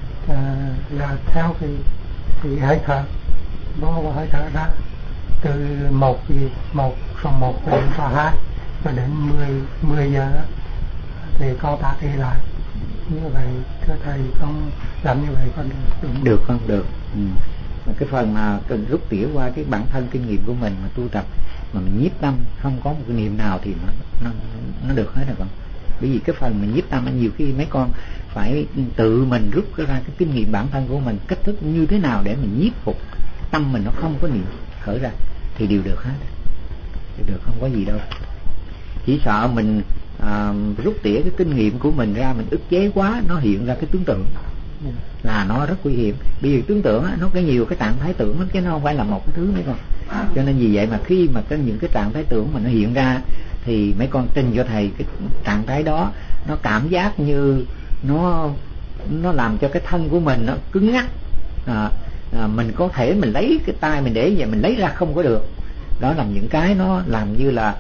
là theo cái hơi thở vô và hơi thở ra từ 1 phần 1 đến 2 cho đến 10 giờ thì con tác ý lại như vậy. Thưa thầy, con làm như vậy con được không? Được. Cái phần mà cần rút tỉa qua cái bản thân kinh nghiệm của mình mà tu tập mà mình nhiếp tâm không có một cái niệm nào thì nó được hết rồi con. Bởi vì cái phần mình nhiếp tâm nhiều khi mấy con phải tự mình rút ra cái kinh nghiệm bản thân của mình, cách thức như thế nào để mình nhiếp phục tâm mình nó không có niệm khởi ra thì đều được hết, đều được, không có gì đâu. Chỉ sợ mình rút tỉa cái kinh nghiệm của mình ra, mình ức chế quá, nó hiện ra cái tướng tượng là nó rất nguy hiểm. Bởi vì tướng tượng nó có nhiều cái trạng thái tưởng lắm, chứ nó không phải là một cái thứ mấy con. Cho nên vì vậy mà khi mà những cái trạng thái tưởng mà nó hiện ra thì mấy con trình cho thầy cái trạng thái đó, nó cảm giác như nó làm cho cái thân của mình nó cứng ngắc. Mình có thể mình lấy cái tay mình để vậy mình lấy ra không có được. Đó là những cái nó làm như là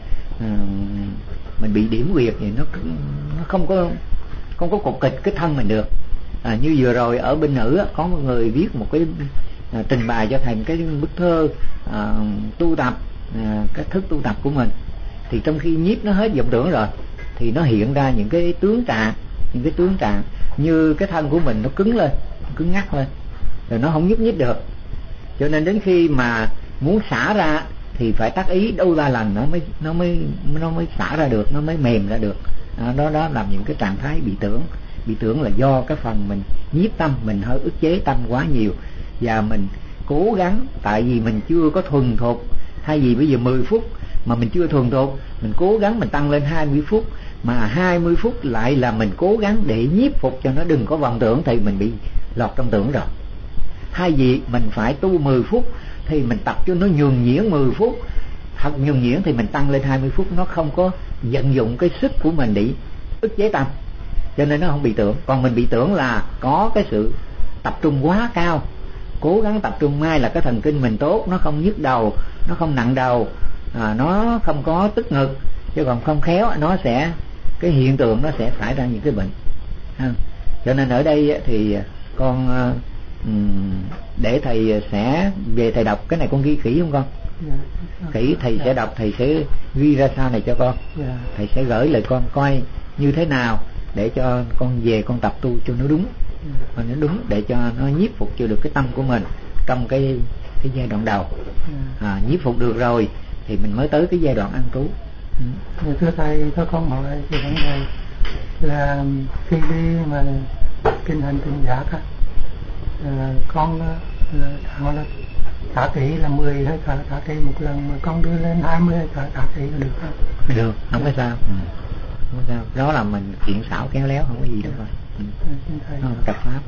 mình bị điểm huyệt vậy, nó không có cột kịch cái thân mình được. Như vừa rồi ở bên nữ có một người viết một cái trình bày cho thầy một cái bức thơ tu tập, cái thức tu tập của mình, thì trong khi nhiếp nó hết vọng tưởng rồi thì nó hiện ra những cái tướng trạng như cái thân của mình nó cứng lên, cứng ngắc lên, rồi nó không nhúc nhích được. Cho nên đến khi mà muốn xả ra thì phải tác ý đâu ra lần nó mới xả ra được, nó mới mềm ra được. Đó làm những cái trạng thái bị tưởng là do cái phần mình nhiếp tâm, mình hơi ức chế tâm quá nhiều, và mình cố gắng, tại vì mình chưa có thuần thục. Thay vì bây giờ 10 phút mà mình chưa thuần thục, mình cố gắng mình tăng lên 20 phút, mà 20 phút lại là mình cố gắng để nhiếp phục cho nó đừng có vọng tưởng, thì mình bị lọt trong tưởng rồi. Hay gì mình phải tu 10 phút thì mình tập cho nó nhuần nhuyễn 10 phút, hoặc nhuần nhuyễn thì mình tăng lên 20 phút, nó không có vận dụng cái sức của mình để ức chế tâm, cho nên nó không bị tưởng. Còn mình bị tưởng là có cái sự tập trung quá cao, cố gắng tập trung ngay là cái thần kinh mình tốt, nó không nhức đầu, nó không nặng đầu, nó không có tức ngực, chứ còn không khéo nó sẽ, cái hiện tượng nó sẽ phải ra những cái bệnh. Cho nên ở đây thì con để thầy sẽ về thầy đọc cái này, con ghi kỹ không con? Kỹ thầy sẽ đọc, thầy sẽ ghi ra sau này cho con. Thầy sẽ gửi lời con coi như thế nào để cho con về con tập tu cho nó đúng, và nó đúng để cho nó nhiếp phục cho được cái tâm của mình trong cái giai đoạn đầu. Nhiếp phục được rồi thì mình mới tới cái giai đoạn an trú. Thưa thầy, cho con hỏi cái vấn đề là khi đi mà kinh hành tinh giác á, con là thả kỹ là 10 hơi thở thả kỹ một lần, mà con đưa lên 20 hơi thở thả kỹ là được không? Được, không có sao. Không có sao, đó là mình kiện xảo khéo léo, không có gì đâu. Tập pháp.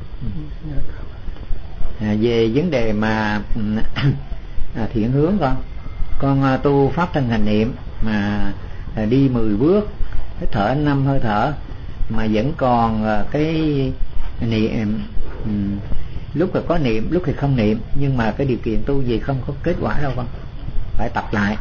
Về vấn đề mà thiện hướng, con tu pháp thân hành niệm mà đi 10 bước, hít thở 5 hơi thở mà vẫn còn cái niệm, lúc là có niệm, lúc thì không niệm, nhưng mà cái điều kiện tu gì không có kết quả đâu con, phải tập lại.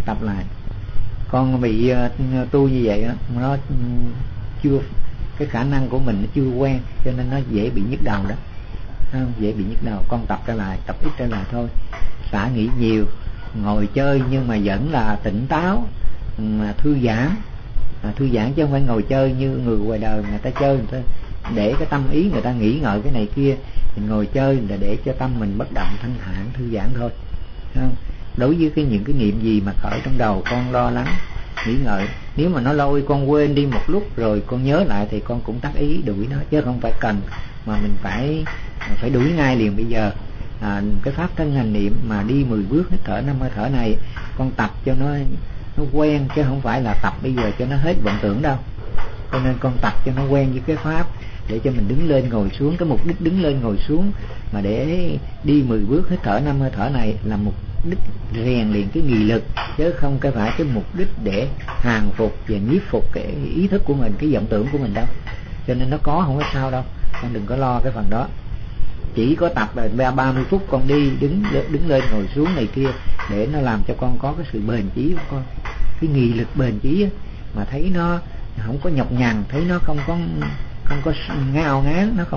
Con bị tu như vậy đó, nó chưa, cái khả năng của mình nó chưa quen, cho nên nó dễ bị nhức đầu đó, dễ bị nhức đầu. Con tập trở lại, tập ít trở lại thôi, xả nghĩ nhiều, ngồi chơi nhưng mà vẫn là tỉnh táo, mà thư giãn chứ không phải ngồi chơi như người ngoài đời người ta chơi, người ta để cái tâm ý người ta nghĩ ngợi cái này kia. Mình ngồi chơi là để cho tâm mình bất động, thanh thản, thư giãn thôi. Đối với những cái niệm gì mà khởi trong đầu, con lo lắng nghĩ ngợi, nếu mà nó lôi con quên đi một lúc rồi con nhớ lại thì con cũng tác ý đuổi nó, chứ không phải cần mà mình phải đuổi ngay liền bây giờ. Cái pháp thân hành niệm mà đi 10 bước hít thở 5 hơi thở này, con tập cho nó quen, chứ không phải là tập bây giờ cho nó hết vọng tưởng đâu. Cho nên con tập cho nó quen với cái pháp, để cho mình đứng lên ngồi xuống. Cái mục đích đứng lên ngồi xuống mà để đi 10 bước hít thở 5 hơi thở này là mục đích rèn luyện cái nghị lực, chứ không phải cái mục đích để hàng phục và nhiếp phục cái ý thức của mình, cái vọng tưởng của mình đâu. Cho nên nó có không có sao đâu, con đừng có lo cái phần đó. Chỉ có tập là 30 phút con đi đứng lên ngồi xuống này kia, để nó làm cho con có cái sự bền chí của con, cái nghị lực bền chí mà thấy nó không có nhọc nhằn, thấy nó không có ngao ngán, nó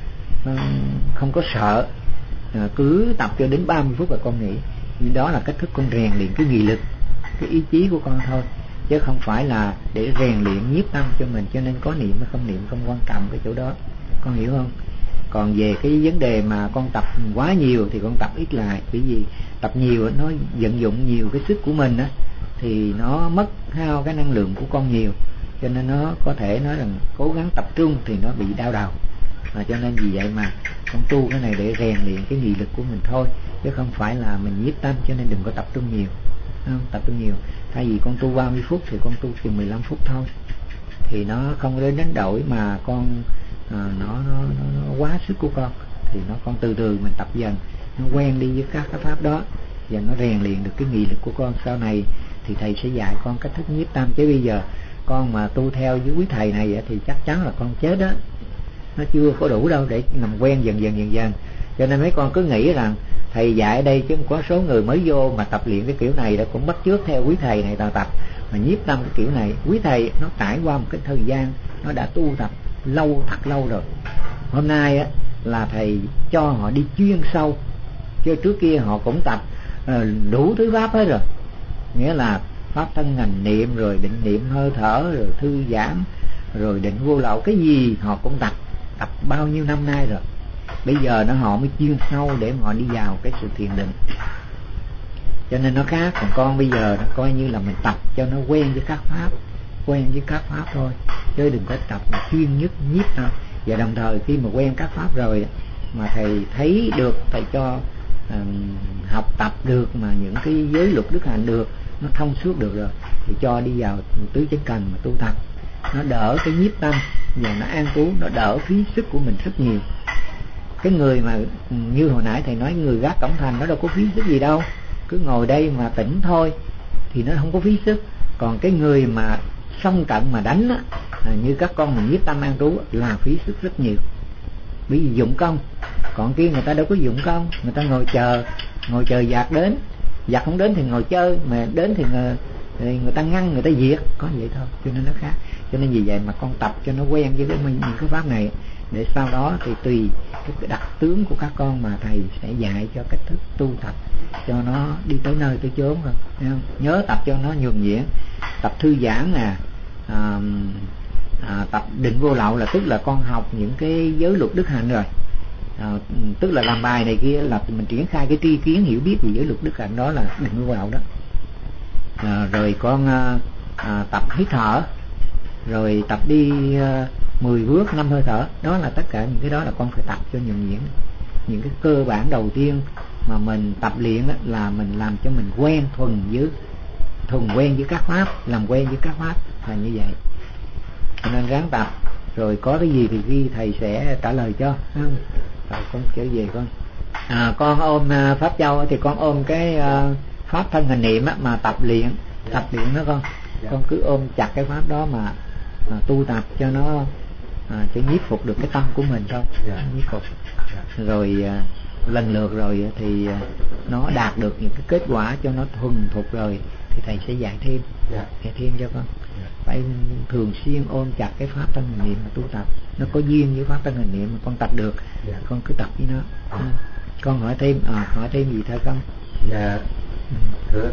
không có sợ. Cứ tập cho đến 30 phút là con nghĩ đó là cách thức con rèn luyện cái nghị lực, cái ý chí của con thôi, chứ không phải là để rèn luyện nhiếp tâm cho mình. Cho nên có niệm hay không niệm không quan trọng cái chỗ đó, con hiểu không? Còn về cái vấn đề mà con tập quá nhiều thì con tập ít lại, bởi vì tập nhiều nó vận dụng nhiều cái sức của mình á, thì nó mất hao cái năng lượng của con nhiều, cho nên nó có thể nói rằng cố gắng tập trung thì nó bị đau đầu. Cho nên vì vậy mà con tu cái này để rèn luyện cái nghị lực của mình thôi, chứ không phải là mình nhiếp tâm. Cho nên đừng có tập trung nhiều, tập trung nhiều. Thay vì con tu 30 phút thì con tu chừng 15 phút thôi, thì nó không đến đánh đổi mà con nó quá sức của con. Thì con từ từ mình tập dần, nó quen đi với các cái pháp đó, và nó rèn luyện được cái nghị lực của con. Sau này thì thầy sẽ dạy con cách thức nhiếp tâm, chứ bây giờ con mà tu theo với quý thầy này thì chắc chắn là con chết đó, nó chưa có đủ đâu để làm quen dần dần. Cho nên mấy con cứ nghĩ rằng thầy dạy ở đây, chứ có số người mới vô mà tập luyện cái kiểu này đã cũng bắt chước theo quý thầy này tập mà nhiếp tâm cái kiểu này. Quý thầy nó trải qua một cái thời gian, nó đã tu tập thật lâu rồi. Hôm nay á là thầy cho họ đi chuyên sâu, chứ trước kia họ cũng tập đủ thứ pháp hết rồi, nghĩa là pháp thân hành niệm, rồi định niệm hơi thở, rồi thư giãn, rồi định vô lậu, cái gì họ cũng tập bao nhiêu năm nay rồi. Bây giờ họ mới chuyên sâu để mà họ đi vào cái sự thiền định. Cho nên nó khác. Còn con bây giờ nó coi như là mình tập cho nó quen với các pháp thôi, chứ đừng có tập chuyên nhất nhiếp đâu. Và đồng thời khi mà quen các pháp rồi mà thầy thấy được, thầy cho học tập được, mà những cái giới luật đức hạnh được, nó thông suốt được rồi, thì cho đi vào tứ chánh cần mà tu tập. nó đỡ cái nhiếp tâm và nó an trú, nó đỡ phí sức của mình rất nhiều. Cái người mà như hồi nãy thầy nói, người gác cổng thành nó đâu có phí sức gì đâu, cứ ngồi đây mà tỉnh thôi thì nó không có phí sức. Còn cái người mà xông trận mà đánh á, như các con mình nhiếp tâm an trú là phí sức rất nhiều, bởi vì dụng công. Còn kia người ta đâu có dụng công, người ta ngồi chờ giặc đến, giặc không đến thì ngồi chơi, mà đến thì người ta ngăn, người ta diệt, có vậy thôi, cho nên nó khác. Cho nên vì vậy mà con tập cho nó quen với những cái pháp này, để sau đó thì tùy cái đặc tướng của các con mà thầy sẽ dạy cho cách thức tu tập cho nó đi tới nơi tới chốn rồi, thấy không? Nhớ tập cho nó nhuần nhuyễn, tập thư giãn nè, tập định vô lậu là tức là con học những cái giới luật đức hạnh rồi. Tức là làm bài này kia là mình triển khai cái tri kiến hiểu biết về giới luật đức hạnh, đó là định vô lậu đó. Rồi con tập hít thở, rồi tập đi 10 bước 5 hơi thở, đó là tất cả những cái đó là con phải tập cho nhuần nhuyễn. Những cái cơ bản đầu tiên mà mình tập luyện đó là mình làm cho mình quen thuần quen với các pháp, làm quen với các pháp là như vậy. Cho nên ráng tập, rồi có cái gì thì ghi thầy sẽ trả lời cho. Rồi con trở về con. Con ôm pháp châu thì con ôm cái pháp thân hình niệm á, mà tập luyện đó con. Con cứ ôm chặt cái pháp đó mà tu tập cho nó cho nhiếp phục được cái tâm của mình thôi, nhiếp phục. Rồi lần lượt rồi thì nó đạt được những cái kết quả cho nó thuần thục rồi thì thầy sẽ dạy thêm, cho con. Phải thường xuyên ôm chặt cái pháp thân hình niệm mà tu tập, nó có duyên với pháp thân hình niệm mà con tập được, con cứ tập với nó. Con hỏi thêm gì thôi con? Dạ, thưa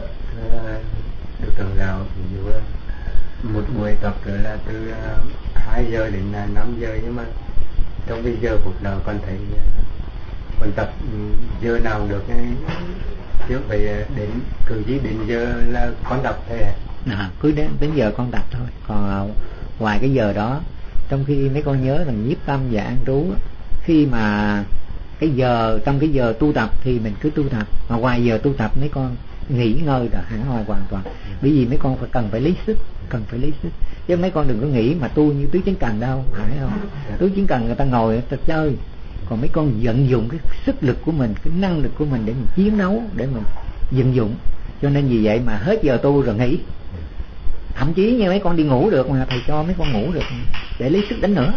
được tuần nào ví dụ một buổi tập rồi là từ 2 giờ đến 5 giờ, nhưng mà trong cái giờ phút nào con thấy con tập giờ nào được trước phải đến cử chỉ đến giờ là con tập thôi cứ đến giờ con tập thôi. Còn ngoài cái giờ đó, trong khi mấy con nhớ là nhiếp tâm và an trú, khi mà trong cái giờ tu tập thì mình cứ tu tập, mà ngoài giờ tu tập mấy con nghỉ ngơi là hẳn hoàn toàn. Bởi vì mấy con cần phải lấy sức, chứ mấy con đừng có nghĩ mà tu như Tứ Chánh Cần đâu, phải không? Tứ Chánh Cần người ta ngồi người ta chơi, còn mấy con vận dụng cái sức lực của mình, cái năng lực của mình để mình chiến đấu, để mình vận dụng. Cho nên vì vậy mà hết giờ tu rồi nghỉ. Thậm chí như mấy con đi ngủ được mà thầy cho mấy con ngủ được để lấy sức đánh nữa,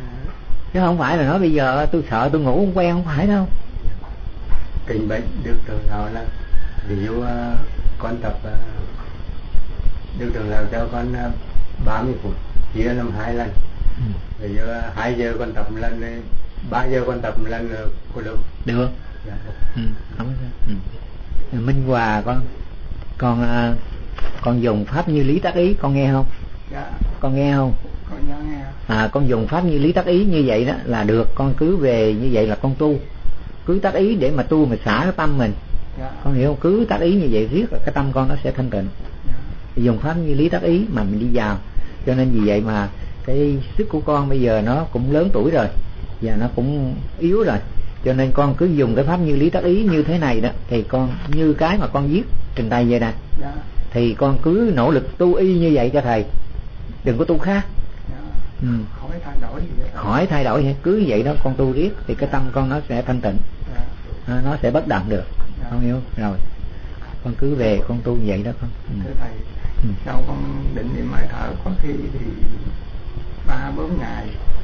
chứ không phải là nói bây giờ tôi sợ tôi ngủ không quen, không phải đâu. Kinh bệnh được trường nào là ví dụ con tập được trường nào cho con 30 phút chia làm 2 lần. Bây giờ 2 giờ con tập một lần, 3 giờ con tập một lần có được? Được. Dạ. Không. Minh Hòa con dùng pháp như lý tác ý, con nghe không? Dạ. Con nghe không? Con nhớ nghe. Con dùng pháp như lý tác ý như vậy đó là được. Con cứ về như vậy là con tu, cứ tác ý để mà tu mà xả cái tâm mình. Dạ. Con hiểu không? Cứ tác ý như vậy riết là cái tâm con nó sẽ thanh tịnh. Dạ. Dùng pháp như lý tác ý mà mình đi vào. Cho nên vì vậy mà cái sức của con bây giờ nó cũng lớn tuổi rồi và nó cũng yếu rồi, cho nên con cứ dùng cái pháp như lý tác ý như thế này đó, thì con như cái mà con viết trình bày vậy nè. Dạ. Thì con cứ nỗ lực tu y như vậy cho thầy, đừng có tu khác. Dạ. Khỏi thay đổi gì vậy? Khỏi thay đổi, cứ vậy đó con tu riết thì cái tâm con nó sẽ thanh tịnh. Dạ. Nó sẽ bất động được. Dạ. Con hiểu rồi, con cứ về con tu vậy đó con. Thưa thầy, sau con định niệm hơi thở có khi thì 3-4 ngày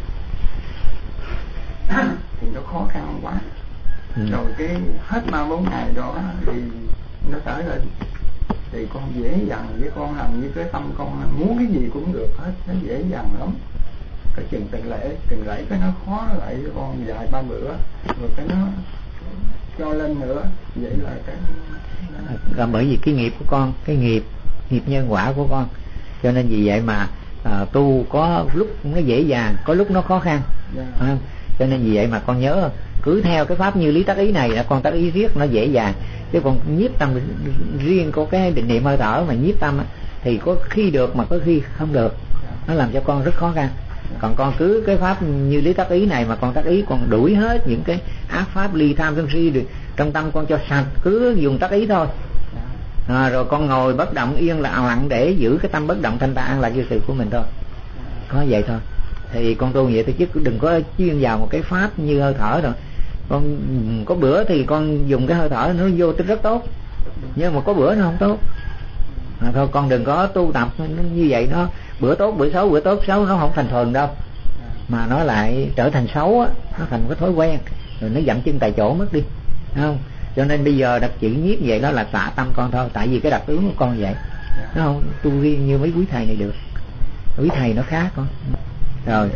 thì nó khó khăn quá. Rồi cái hết 3-4 ngày đó thì nó trở lên thì con dễ dàng với con làm như cái tâm con muốn cái gì cũng được hết, nó dễ dàng lắm. Cái chừng từng lễ cái nó khó lại con vài 3 bữa rồi cái nó cho lên nữa, vậy là cái là bởi vì cái nghiệp của con, cái nghiệp nhân quả của con, cho nên vì vậy mà tu có lúc nó dễ dàng, có lúc nó khó khăn. Yeah. Cho nên vì vậy mà con nhớ cứ theo cái pháp như lý tác ý này là con tác ý riết nó dễ dàng, chứ còn nhiếp tâm riêng có cái định niệm hơi thở mà nhiếp tâm thì có khi được mà có khi không được, nó làm cho con rất khó khăn. Còn con cứ cái pháp như lý tác ý này mà con tác ý, con đuổi hết những cái ác pháp ly tham sân si trong tâm con cho sạch, cứ dùng tác ý thôi. Rồi con ngồi bất động yên lặng để giữ cái tâm bất động thanh ta an lạc vô sự của mình thôi. có vậy thôi. Thì con tu vậy thôi chứ đừng có chuyên vào một cái pháp như hơi thở rồi. Con có bữa thì con dùng cái hơi thở nó vô tính rất tốt, nhưng mà có bữa nó không tốt. Thôi con đừng có tu tập nó như vậy, nó bữa tốt bữa xấu, bữa tốt xấu nó không thành thuần đâu, mà nó lại trở thành xấu á, nó thành một cái thói quen rồi nó dậm chân tại chỗ mất đi, không? Cho nên bây giờ đặt chữ nhiếp vậy đó là tạ tâm con thôi, tại vì cái đặc tướng của con vậy, nó không tu riêng như mấy quý thầy này được, quý thầy nó khác con. Rồi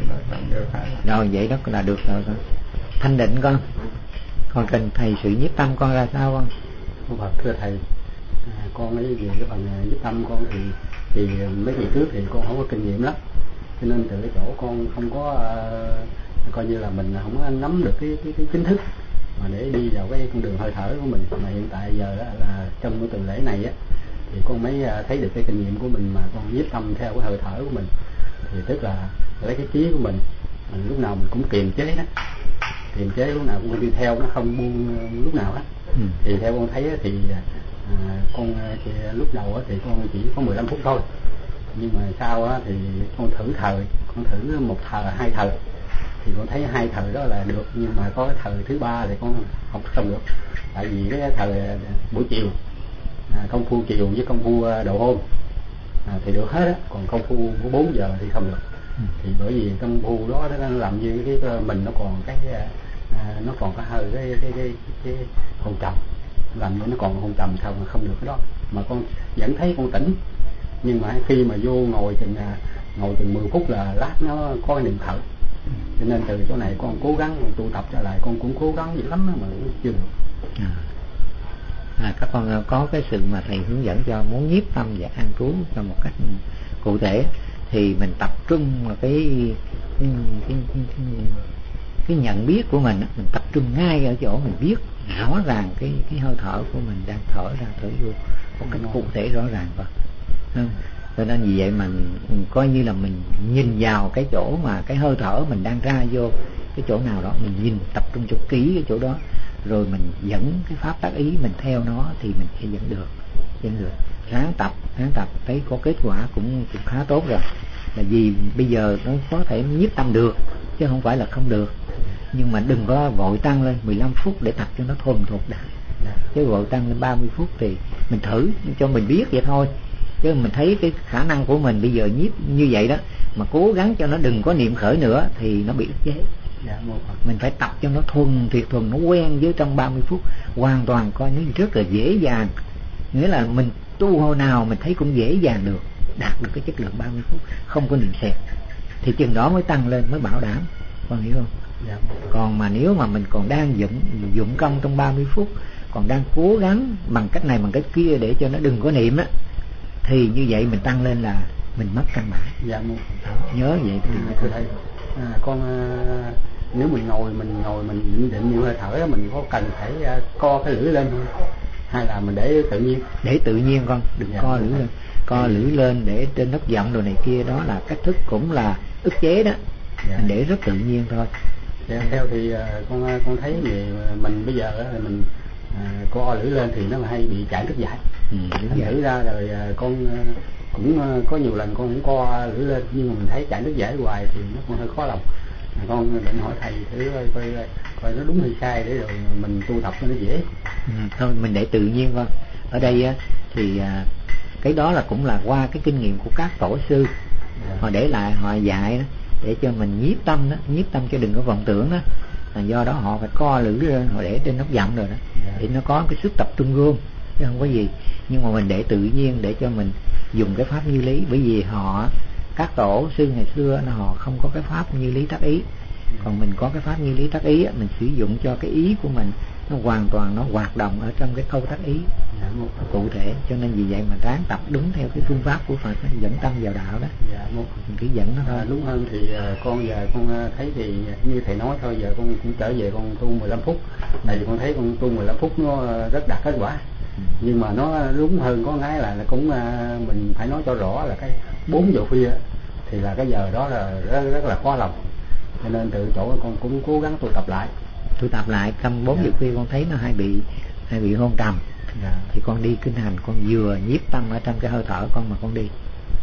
vậy đó là được rồi con. Thanh định con, còn cần thầy sự nhiếp tâm con ra sao con? Thưa thầy, con ấy về cái phần nhiếp tâm con thì mấy ngày trước thì con không có kinh nghiệm lắm, cho nên từ cái chỗ con không có coi như là mình không có nắm được cái chính thức mà để đi vào cái con đường hơi thở của mình. Mà hiện tại giờ đó là trong cái tuần lễ này á thì con mới thấy được cái kinh nghiệm của mình mà con nhiếp tâm theo cái hơi thở của mình, thì tức là lấy cái trí của mình lúc nào mình cũng kiềm chế đó, kiềm chế lúc nào cũng đi theo, nó không buông lúc nào hết. Thì theo con thấy thì con lúc đầu thì con chỉ có 15 phút thôi, nhưng mà sau thì con thử thời, con thử một thời, hai thời thì con thấy hai thời đó là được, nhưng mà có cái thời thứ ba thì con không xong được, tại vì cái thời buổi chiều công phu chiều với công phu đầu hôm thì được hết á, còn công phu của 4 giờ thì không được. Thì bởi vì công phu đó nó làm như cái mình nó còn cái nó còn có hơi cái hồn trầm, làm như nó còn hồn trầm không được cái đó, mà con vẫn thấy con tỉnh, nhưng mà khi mà vô ngồi chừng 10 phút là lát nó có cái niệm thở. Cho nên từ chỗ này con cố gắng con tu tập trở lại, con cũng cố gắng dữ lắm mà chưa được. Các con có cái sự mà thầy hướng dẫn cho muốn nhiếp tâm và an trú cho một cách cụ thể thì mình tập trung vào cái nhận biết của mình tập trung ngay ở chỗ mình biết rõ ràng cái hơi thở của mình đang thở ra thở vô một cách cụ thể rõ ràng vào. Cho nên vì vậy mà coi như là mình nhìn vào cái chỗ mà cái hơi thở mình đang ra vô cái chỗ nào đó, mình nhìn tập trung cho kỹ cái chỗ đó, rồi mình dẫn cái pháp tác ý mình theo nó thì mình sẽ dẫn được. Ráng tập thấy có kết quả cũng khá tốt rồi. Là vì bây giờ nó có thể nhiếp tâm được chứ không phải là không được, nhưng mà đừng có vội tăng lên 15 phút để tập cho nó thuần thục đã, chứ vội tăng lên 30 phút thì mình thử cho mình biết vậy thôi, chứ mình thấy cái khả năng của mình bây giờ nhiếp như vậy đó mà cố gắng cho nó đừng có niệm khởi nữa thì nó bị ức chế. Mình phải tập cho nó thuần thiệt thuần, nó quen với trong 30 phút hoàn toàn coi nó rất là dễ dàng, nghĩa là mình tu hồi nào mình thấy cũng dễ dàng được, đạt được cái chất lượng 30 phút không có niệm xẹt thì chừng đó mới tăng lên, mới bảo đảm, con hiểu không? Còn mà nếu mà mình còn đang dụng công trong 30 phút, còn đang cố gắng bằng cách này bằng cách kia để cho nó đừng có niệm á, thì như vậy mình tăng lên là mình mất căn bản. Nhớ vậy thì thưa thầy, nếu mình ngồi mình định như hơi thở, mình có cần phải co cái lưỡi lên không, hay là mình để tự nhiên? Để tự nhiên con, đừng co lưỡi lên. Co lưỡi lên để trên nấc giọng đồ này kia, đó là cách thức cũng là ức chế đó. Mình để rất tự nhiên thôi. Theo thì con thấy về mình bây giờ là mình co lưỡi lên thì nó hay bị chảy nước giải. Thử ra rồi con cũng có nhiều lần con cũng co lưỡi lên, nhưng mà mình thấy chảy nước giải hoài thì nó cũng hơi khó lòng. Con định hỏi thầy thử coi nó đúng hay sai để rồi mình tu tập cho nó dễ. Thôi mình để tự nhiên con. Ở đây á, thì cái đó là cũng là qua cái kinh nghiệm của các tổ sư họ để lại, họ dạy đó, để cho mình nhiếp tâm đó, nhiếp tâm cho đừng có vọng tưởng đó. Do đó họ phải co lưỡi lên, họ để trên nóc giọng rồi đó, để nó có cái sức tập trung gom chứ không có gì. Nhưng mà mình để tự nhiên để cho mình dùng cái pháp như lý, bởi vì các tổ sư ngày xưa họ không có cái pháp như lý tác ý, còn mình có cái pháp như lý tác ý, mình sử dụng cho cái ý của mình nó hoàn toàn nó hoạt động ở trong cái câu tác ý cụ thể. Cho nên vì vậy mà ráng tập đúng theo cái phương pháp của Phật, dẫn tâm vào đạo đó. Mình cứ dẫn nó thôi. Đúng hơn thì con giờ con thấy thì như thầy nói thôi, giờ con cũng trở về con tu 15 phút, tại vì con thấy con tu 15 phút nó rất đạt kết quả. Nhưng mà nó đúng hơn có cái là cũng mình phải nói cho rõ là cái 4 giờ khuya thì là cái giờ đó là rất là khó lòng, cho nên từ chỗ con cũng cố gắng tu tập lại trong 4 giờ khuya con thấy nó hay bị hôn trầm. Thì con đi kinh hành, con vừa nhiếp tâm ở trong cái hơi thở con mà con đi,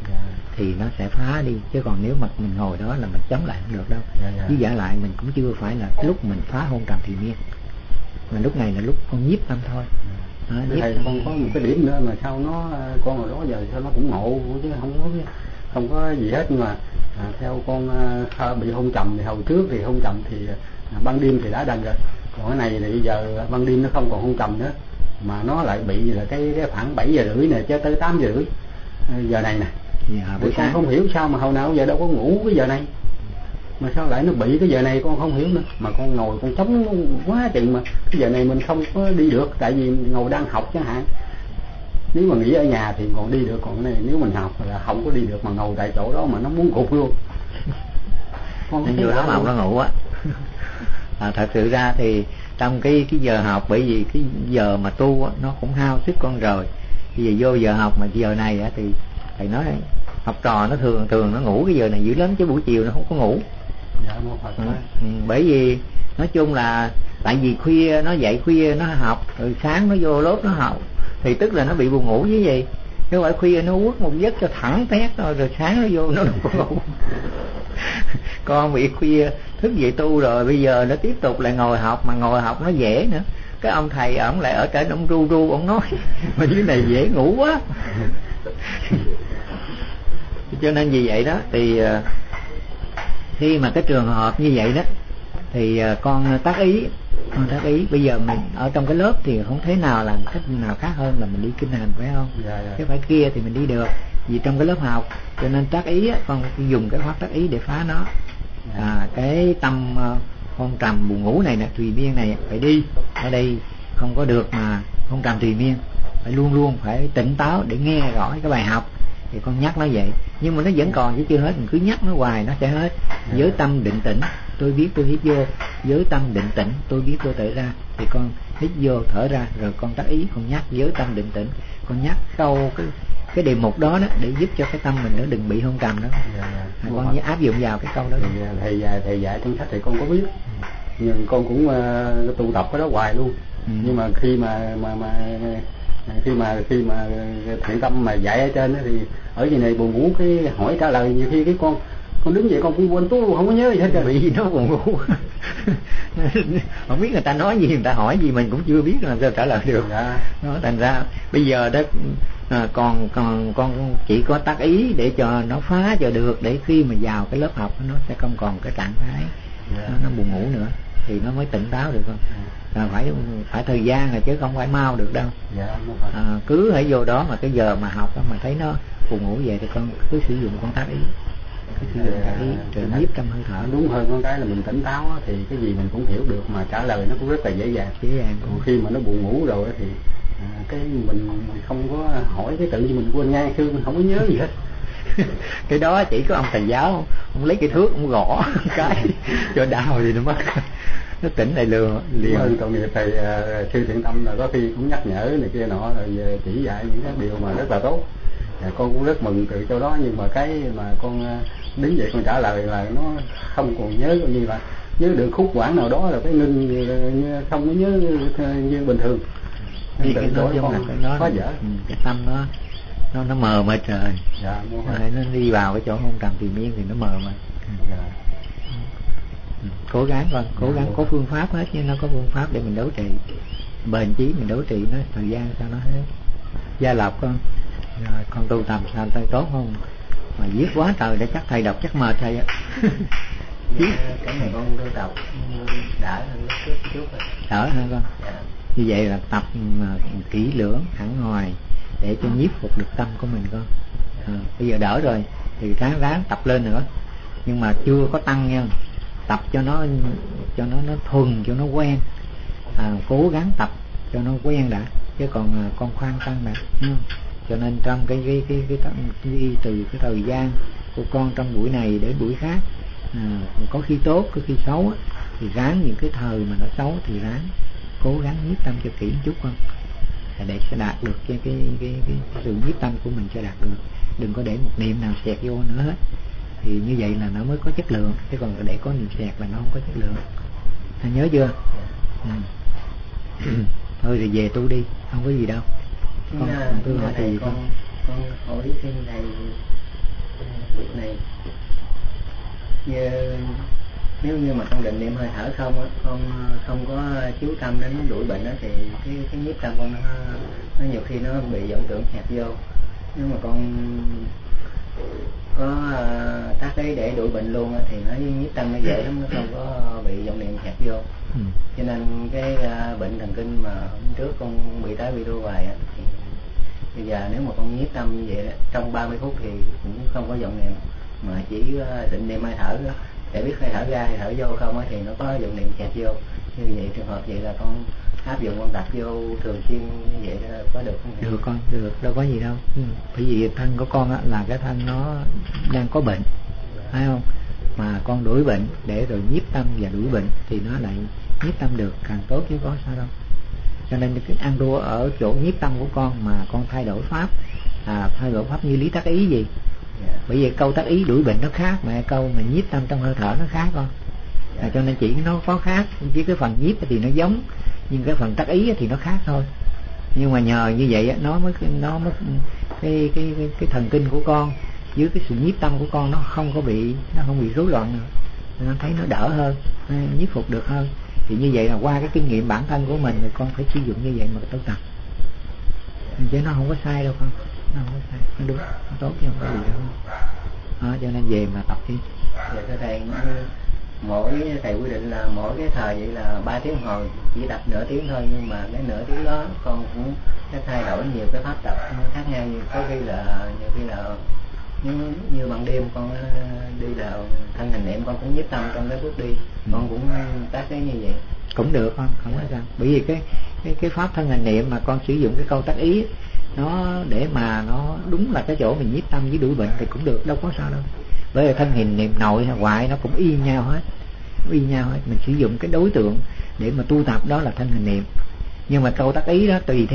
thì nó sẽ phá đi, chứ còn nếu mà mình ngồi đó là mình chống lại không được đâu. Chứ giả lại mình cũng chưa phải là lúc mình phá hôn trầm thì miên, mà lúc này là lúc con nhiếp tâm thôi. Thầy con có một cái điểm nữa mà sao nó con hồi đó giờ sao nó cũng ngộ chứ không có gì hết, nhưng mà theo con bị hôn trầm thì hồi trước thì hôn trầm thì ban đêm thì đã đành rồi, còn cái này thì bây giờ ban đêm nó không còn hôn trầm nữa mà nó lại bị là cái khoảng 7 giờ rưỡi này cho tới 8 giờ rưỡi giờ này nè. Buổi sáng không hiểu sao mà hồi nào giờ đâu có ngủ cái giờ này mà sao lại nó bị cái giờ này con không hiểu nữa, mà con ngồi con chống quá chừng mà cái giờ này mình không có đi được, tại vì ngồi đang học chẳng hạn, nếu mà nghỉ ở nhà thì còn đi được, còn cái này nếu mình học là không có đi được, mà ngồi tại chỗ đó mà nó muốn gục luôn. Con vô đó mà nó ngủ á. Thật sự ra thì trong cái giờ học, bởi vì cái giờ mà tu á, nó cũng hao sức con rồi. Bây giờ vô giờ học mà giờ này á, thì thầy nói học trò nó thường nó ngủ cái giờ này dữ lắm, chứ buổi chiều nó không có ngủ. Bởi vì nói chung là tại vì khuya nó dậy khuya nó học, rồi sáng nó vô lớp nó học, thì tức là nó bị buồn ngủ với gì. Nếu phải khuya nó quất một giấc cho thẳng tét rồi sáng nó vô nó đâu có ngủ. Con bị khuya thức dậy tu rồi bây giờ nó tiếp tục lại ngồi học, mà ngồi học nó dễ nữa. Cái ông thầy ổng lại ở trên ông ru ổng nói mà dưới này dễ ngủ quá. Cho nên vì vậy đó thì khi mà cái trường hợp như vậy đó thì con tác ý bây giờ mình ở trong cái lớp thì không thể nào làm cách nào khác hơn là mình đi kinh hành, phải không? Chứ phải kia thì mình đi được, vì trong cái lớp học, cho nên tác ý con dùng cái pháp tác ý để phá nó. Cái tâm phong trầm buồn ngủ này nè, tùy miên này phải đi ở đây không có được, mà phong trầm tùy miên phải luôn luôn phải tỉnh táo để nghe rõ cái bài học. Thì con nhắc nó vậy, nhưng mà nó vẫn còn chứ chưa hết, mình cứ nhắc nó hoài nó sẽ hết. Với tâm định tĩnh, tôi biết tôi hít vô, với tâm định tĩnh tôi biết tôi thở ra, thì con hít vô thở ra, rồi con tác ý con nhắc với tâm định tĩnh, con nhắc câu cái đề mục đó để giúp cho cái tâm mình nó đừng bị hôn trầm đó. Con áp dụng vào cái câu đó. Thầy dạy trong sách thì con có biết, nhưng con cũng tu tập cái đó hoài luôn. Nhưng mà khi mà thiện tâm mà dạy ở trên đó, thì ở dưới này buồn ngủ cái hỏi trả lời nhiều khi cái con đứng dậy con cũng quên tu, không có nhớ gì hết trơn. Vì nó buồn ngủ. Không biết người ta nói gì, người ta hỏi gì mình cũng chưa biết làm sao trả lời được. Nó thành ra bây giờ đó còn con chỉ có tác ý để cho nó phá cho được, để khi mà vào cái lớp học nó sẽ không còn cái trạng thái nó buồn ngủ nữa, thì nó mới tỉnh táo được không? Phải thời gian rồi chứ không phải mau được đâu. Cứ hãy vô đó mà cái giờ mà học đó, mà thấy nó buồn ngủ vậy thì con cứ sử dụng con tác ý, rồi nhiếp trong hơi thở. Đúng hơn con cái là mình tỉnh táo thì cái gì mình cũng hiểu được, mà trả lời nó cũng rất là dễ dàng. Còn khi mà nó buồn ngủ rồi thì cái mình không có hỏi, cái tự nhiên mình quên ngay, chứ mình không có nhớ gì hết. Cái đó chỉ có ông thầy giáo ông lấy cái thước ông gõ cái cho đau thì nó mất, nó tỉnh lại liền. Hơn tội nghiệp thầy sư thiện tâm là có khi cũng nhắc nhở này kia nọ, rồi chỉ dạy những cái điều mà rất là tốt. Con cũng rất mừng từ chỗ đó, nhưng mà cái mà con đứng dậy con trả lời là nó không còn nhớ, coi như là nhớ được khúc quãng nào đó là cái ngưng, không có nhớ như bình thường. Thì cái đó giống là cái đó khó dở. Cái tâm nó mờ mịt rồi. Nó đi vào cái chỗ hôn trầm thì miên thì nó mờ mịt. Cố gắng con, cố gắng có phương pháp hết, nhưng nó có phương pháp để mình đấu trị, bền chí mình đấu trị nó, thời gian sao nó hết. Gia Lộc rồi con tu tập sao thầy tốt không? Mà viết quá trời để chắc thầy đọc chắc mệt thầy ạ. Cái này con tu tập đỡ hơn lúc trước chút rồi. Đỡ hơn con. Như vậy là tập kỹ lưỡng hẳn hoài để cho nhiếp phục được tâm của mình con. Bây giờ đỡ rồi thì ráng tập lên nữa, nhưng mà chưa có tăng nha. Tập cho nó thuần, cho nó quen. Cố gắng tập cho nó quen đã, chứ còn con khoan tăng đã. Cho nên trong cái từ cái thời gian của con trong buổi này đến buổi khác, có khi tốt có khi xấu thì ráng những cái thời mà nó xấu thì ráng cố gắng nhiếp tâm cho kỹ một chút con, để sẽ đạt được cái sự nhiếp tâm của mình cho đạt được. Đừng có để một niệm nào xẹt vô nữa hết, thì như vậy là nó mới có chất lượng, chứ còn để có niệm xẹt là nó không có chất lượng. Thầy nhớ chưa? Thôi thì về tu đi, không có gì đâu. Con hỏi thì con hỏi xin thầy việc này. Nếu như mà con định niệm hơi thở không á, con không có chú tâm đến đuổi bệnh á, thì cái nhiếp tâm con nó nhiều khi nó bị vọng tưởng hẹp vô. Nếu mà con có tác ý để đuổi bệnh luôn á, thì nó nhiếp tâm nó dễ lắm, nó không có bị vọng niệm hẹp vô. Cho nên cái bệnh thần kinh mà hôm trước con bị tái bị đua hoài á, thì bây giờ nếu mà con nhiếp tâm như vậy trong 30 phút thì cũng không có vọng niệm, mà chỉ định niệm hơi thở đó, để biết hơi thở ra hơi thở vô không á, thì nó có vọng niệm kẹt vô. Như vậy trường hợp vậy là con áp dụng con tập vô thường xuyên như vậy đó, có được không? Được con, được, đâu có gì đâu. Bởi vì thân của con á, là cái thân nó đang có bệnh, phải không? Mà con đuổi bệnh để rồi nhiếp tâm và đuổi bệnh thì nó lại nhiếp tâm được càng tốt chứ có sao đâu. Cho nên cái ăn đua ở chỗ nhiếp tâm của con mà con thay đổi pháp, thay đổi pháp như lý tác ý gì. Bởi vì câu tác ý đuổi bệnh nó khác, mà câu mà nhiếp tâm trong hơi thở nó khác con. Cho nên chỉ nó có khác, chứ cái phần nhiếp thì nó giống, nhưng cái phần tác ý thì nó khác thôi. Nhưng mà nhờ như vậy nó mới cái thần kinh của con dưới cái sự nhiếp tâm của con nó không bị rối loạn nữa, nó thấy nó đỡ hơn, nó nhiếp phục được hơn. Thì như vậy là qua cái kinh nghiệm bản thân của mình thì con phải sử dụng như vậy mà tu tập, chứ nó không có sai đâu con, nó không có sai, nó đúng, nó tốt chứ không có gì đâu. Cho nên về mà tập đi. Dạ thưa thầy, mỗi thầy quy định là mỗi cái thời vậy là 3 tiếng hồ chỉ tập nửa tiếng thôi, nhưng mà cái nửa tiếng đó con cũng sẽ thay đổi nhiều cái pháp tập khác nhau. Như có khi là nhiều khi là như ban đêm con đi là thân hành niệm con cũng nhiếp tâm trong cái bước đi, con cũng tác cái như vậy cũng được con, không có sao. Bởi vì cái pháp thân hành niệm mà con sử dụng cái câu tác ý nó để mà nó đúng là cái chỗ mình nhiếp tâm với đuổi bệnh thì cũng được, đâu có sao đâu. Bởi vì thân hành niệm nội hay ngoại nó cũng y nhau hết, mình sử dụng cái đối tượng để mà tu tập đó là thân hành niệm. Nhưng mà câu tác ý đó tùy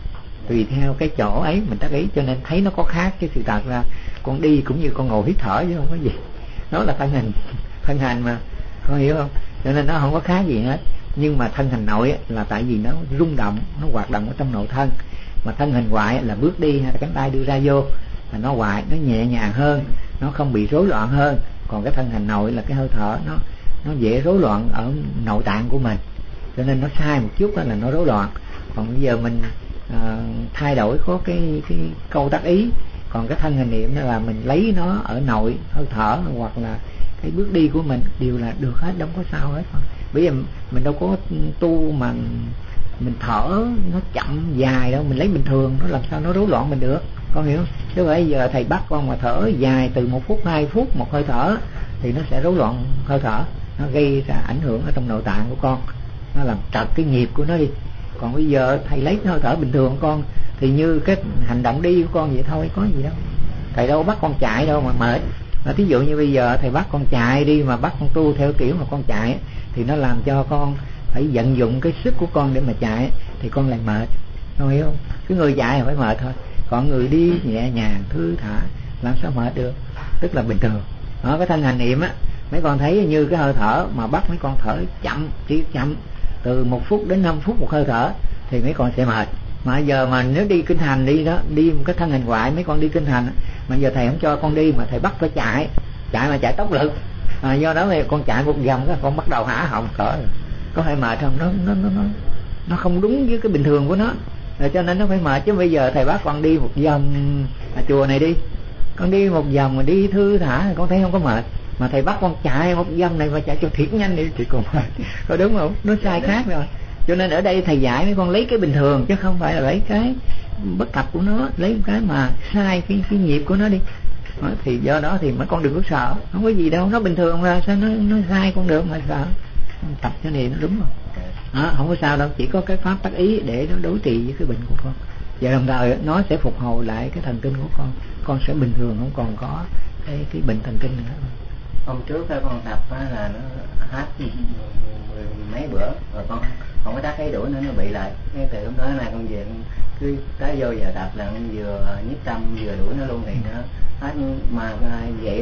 theo cái chỗ ấy mình tác ý, cho nên thấy nó có khác. Cái sự thật ra con đi cũng như con ngồi hít thở chứ không có gì, nó là thân hành mà, con hiểu không? Cho nên nó không có khác gì hết. Nhưng mà thân hành nội là tại vì nó rung động, nó hoạt động ở trong nội thân. Mà thân hành ngoại là bước đi hay là cánh tay đưa ra vô là nó ngoại, nó nhẹ nhàng hơn, nó không bị rối loạn hơn. Còn cái thân hành nội là cái hơi thở nó dễ rối loạn ở nội tạng của mình, cho nên nó sai một chút đó là nó rối loạn. Còn bây giờ mình thay đổi có cái câu tác ý, còn cái thân hành niệm đó là mình lấy nó ở nội hơi thở hoặc là cái bước đi của mình đều là được hết, không có sao hết. Bởi vì mình đâu có tu mà mình thở nó chậm dài đâu, mình lấy bình thường nó làm sao nó rối loạn mình được, con hiểu? Chứ bây giờ thầy bắt con mà thở dài từ 1 phút 2 phút một hơi thở thì nó sẽ rối loạn hơi thở, nó gây ra ảnh hưởng ở trong nội tạng của con, nó làm trật cái nhịp của nó đi. Còn bây giờ thầy lấy cái hơi thở bình thường của con thì như cái hành động đi của con vậy thôi, có gì đâu. Thầy đâu bắt con chạy đâu mà mệt. Mà thí dụ như bây giờ thầy bắt con chạy đi mà bắt con tu theo kiểu mà con chạy thì nó làm cho con phải vận dụng cái sức của con để mà chạy thì con lại mệt, con hiểu không? Cái người chạy phải mệt thôi, còn người đi nhẹ nhàng thư thả làm sao mệt được, tức là bình thường. Đó, cái thân hành niệm á, mấy con thấy như cái hơi thở mà bắt mấy con thở chậm từ 1 phút đến 5 phút một hơi thở thì mấy con sẽ mệt. Mà giờ mà nếu đi kinh hành đi đó, đi một cái thân hành ngoại, mấy con đi kinh hành mà giờ thầy không cho con đi mà thầy bắt phải chạy mà chạy tốc lực, do đó thì con chạy một vòng đó con bắt đầu hả họng cỡ có phải mệt không? Nó không đúng với cái bình thường của nó, cho nên nó phải mệt. Chứ bây giờ thầy bắt con đi một vòng chùa này đi, con đi một vòng mà đi thư thả con thấy không có mệt, mà thầy bắt con chạy một vòng này mà chạy cho thiệt nhanh đi thì còn mệt, có đúng không? Nó sai khác rồi. Cho nên ở đây thầy dạy mấy con lấy cái bình thường chứ không phải là lấy cái bất cập của nó, lấy cái mà sai cái nhịp của nó đi. Thì do đó thì mấy con đừng có sợ, không có gì đâu, nó bình thường mà sao nó sai con được mà sợ. Tập cho này nó đúng rồi, không có sao đâu, chỉ có cái pháp tác ý để nó đối trị với cái bệnh của con, và đồng thời nó sẽ phục hồi lại cái thần kinh của con sẽ bình thường, không còn có cái bệnh thần kinh nữa. Hôm trước con tập là nó hát mấy bữa rồi con không có tác ý đuổi nữa, nó bị lại. Cái từ hôm đó này con về cứ tới vô giờ tập là con vừa nhiếp tâm vừa đuổi nó luôn thì nó hết. Mà dậy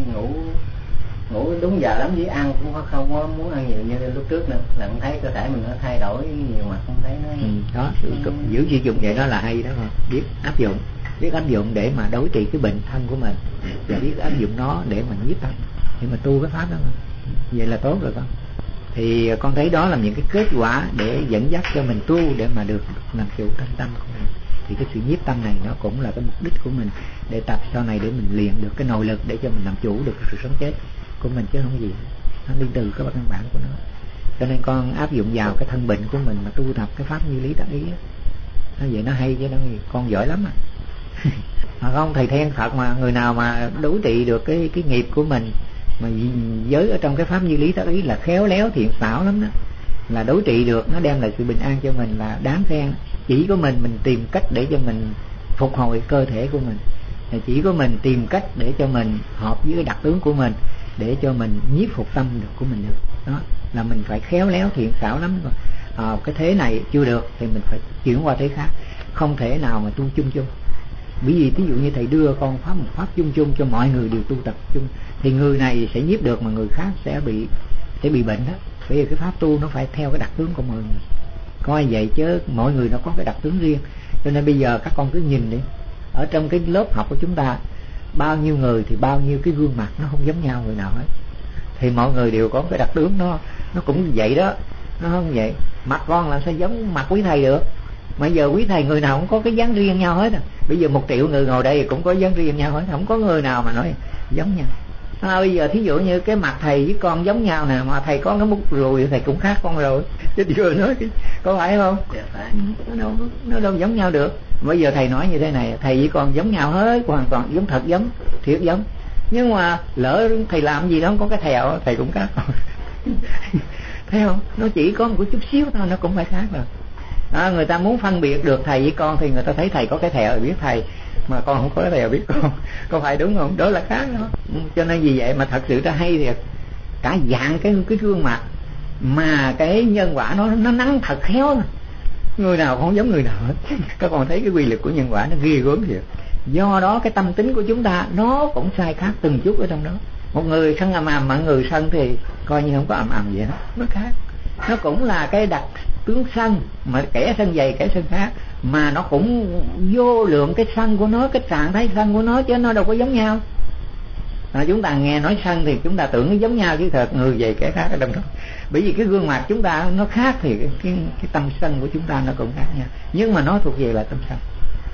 ngủ đúng giờ lắm, với ăn cũng không có muốn ăn nhiều như lúc trước nữa, là con thấy cơ thể mình nó thay đổi nhiều mặt, con thấy nó đó giữ sử dụng vậy đó là hay đó, biết áp dụng. biết áp dụng để mà đối trị cái bệnh thân của mình, và biết áp dụng nó để mà nhiếp tâm, để mà tu cái pháp đó mà. Vậy là tốt rồi con. Thì con thấy đó là những cái kết quả để dẫn dắt cho mình tu, để mà được làm chủ thanh tâm của mình. Thì cái sự nhiếp tâm này nó cũng là cái mục đích của mình, để tập sau này để mình luyện được cái nội lực để cho mình làm chủ được sự sống chết của mình, chứ không gì. Nó đi từ cái căn bản của nó. Cho nên con áp dụng vào cái thân bệnh của mình mà tu tập cái pháp như lý tác ý. Nó vậy nó hay chứ, nó con giỏi lắm à. Mà không, thầy then Phật mà người nào mà đối trị được cái nghiệp của mình mà giới ở trong cái pháp như lý tác ý là khéo léo thiện xảo lắm đó, là đối trị được, nó đem lại sự bình an cho mình là đáng khen. Chỉ có mình tìm cách để cho mình phục hồi cơ thể của mình, chỉ có mình tìm cách để cho mình hợp với cái đặc tướng của mình, để cho mình nhiếp phục tâm được của mình được. Đó là mình phải khéo léo thiện xảo lắm. Cái thế này chưa được thì mình phải chuyển qua thế khác, không thể nào mà tu chung chung. Bởi vì ví dụ như thầy đưa con pháp một pháp chung chung cho mọi người đều tu tập chung, thì người này sẽ nhiếp được mà người khác sẽ bị bệnh đó. Bởi vì cái pháp tu nó phải theo cái đặc tướng của mọi người. Coi vậy chứ mọi người nó có cái đặc tướng riêng. Cho nên bây giờ các con cứ nhìn đi, ở trong cái lớp học của chúng ta bao nhiêu người thì bao nhiêu cái gương mặt nó không giống nhau người nào hết. Thì mọi người đều có cái đặc tướng nó cũng vậy đó. Nó không vậy. Mặt con làm sao giống mặt quý thầy được. Mà giờ quý thầy người nào cũng có cái dáng riêng nhau hết. Bây giờ 1 triệu người ngồi đây cũng có dáng riêng nhau hết, không có người nào mà nói giống nhau. Bây giờ thí dụ như cái mặt thầy với con giống nhau nè, mà thầy có cái mút ruồi thầy cũng khác con rồi. Chứ vừa nói có phải không? Nó đâu giống nhau được. Bây giờ thầy nói như thế này, thầy với con giống nhau hết, hoàn toàn giống, thật giống, thiệt giống. Nhưng mà lỡ thầy làm gì đó có cái thèo, thầy cũng khác. Thấy không? Nó chỉ có một chút xíu thôi, nó cũng phải khác rồi. Người ta muốn phân biệt được thầy với con thì người ta thấy thầy có cái thèo biết thầy, mà con không có cái thèo biết con. Có phải đúng không? Đó là khác đó. Cho nên vì vậy mà thật sự ra hay thiệt. Cả dạng cái gương mặt mà cái nhân quả nó nắng thật khéo nè. Người nào không giống người nào hết. Các con thấy cái quy luật của nhân quả nó ghê gớm thiệt. Do đó cái tâm tính của chúng ta nó cũng sai khác từng chút ở trong đó. Một người sân ầm ầm mà người sân thì coi như không có ầm ầm vậy đó. Nó khác. Nó cũng là cái đặc tướng sân, mà kẻ sân dày kẻ sân khác, mà nó cũng vô lượng cái sân của nó, cái trạng thái sân của nó, chứ nó đâu có giống nhau. Chúng ta nghe nói sân thì chúng ta tưởng nó giống nhau, chứ thật người dày kẻ khác ở trong đó. Bởi vì cái gương mặt chúng ta nó khác thì cái tâm sân của chúng ta nó cũng khác nhau, nhưng mà nó thuộc về là tâm sân.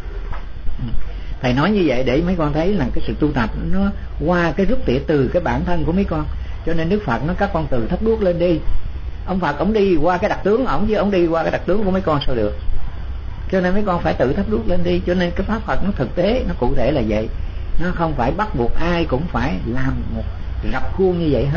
Thầy nói như vậy để mấy con thấy là cái sự tu tập nó qua cái rút tỉa từ cái bản thân của mấy con. Cho nên Đức Phật nói các con từ thấp đuốc lên đi. Ông Phật ông đi qua cái đặc tướng ổng, chứ ông đi qua cái đặc tướng của mấy con sao được. Cho nên mấy con phải tự thấp đuốc lên đi. Cho nên cái pháp Phật nó thực tế, nó cụ thể là vậy. Nó không phải bắt buộc ai cũng phải làm một rập khuôn như vậy hết.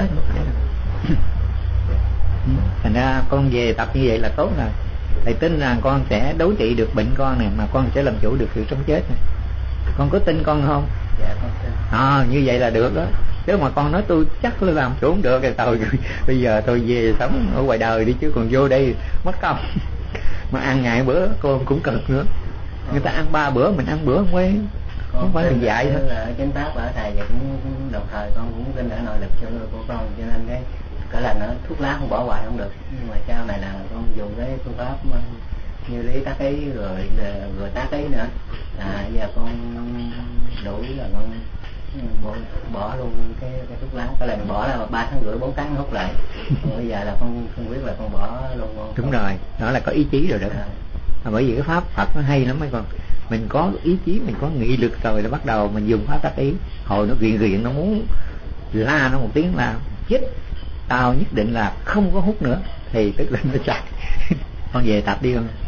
Thành ra con về tập như vậy là tốt rồi. Thầy tin rằng con sẽ đối trị được bệnh con này, mà con sẽ làm chủ được sự sống chết này. Con có tin con không? Dạ con tin. Như vậy là được đó. Chứ mà con nói tôi chắc là làm chủ không được thì thôi. Bây giờ tôi về sống ở ngoài đời đi, chứ còn vô đây mất công. Mà ăn ngày bữa con cũng cực nữa. Người ta ăn 3 bữa, mình ăn bữa không quen. Không phải mình dạy thôi. Chánh pháp ở thầy và cũng đồng thời con cũng tin ở nội lực cho của con, cho nên cái cả là nó thuốc lá không bỏ hoài không được. Nhưng mà sau này là con dùng cái phương pháp như lý tác ý rồi tác ý nữa. Giờ con đủ là con bỏ luôn cái thuốc lá. Cái lần bỏ là 3 tháng rưỡi 4 tháng hút lại. Bây giờ là con không biết là con bỏ luôn con. Đúng rồi, đó là có ý chí rồi đó. Bởi vì cái pháp Phật nó hay lắm mấy con. Mình có ý chí, mình có nghị lực rồi là bắt đầu mình dùng pháp tác ý. Hồi nó ghiền nó muốn la nó một tiếng là chết, tao nhất định là không có hút nữa, thì tức là nó chạy. Con về tập đi con.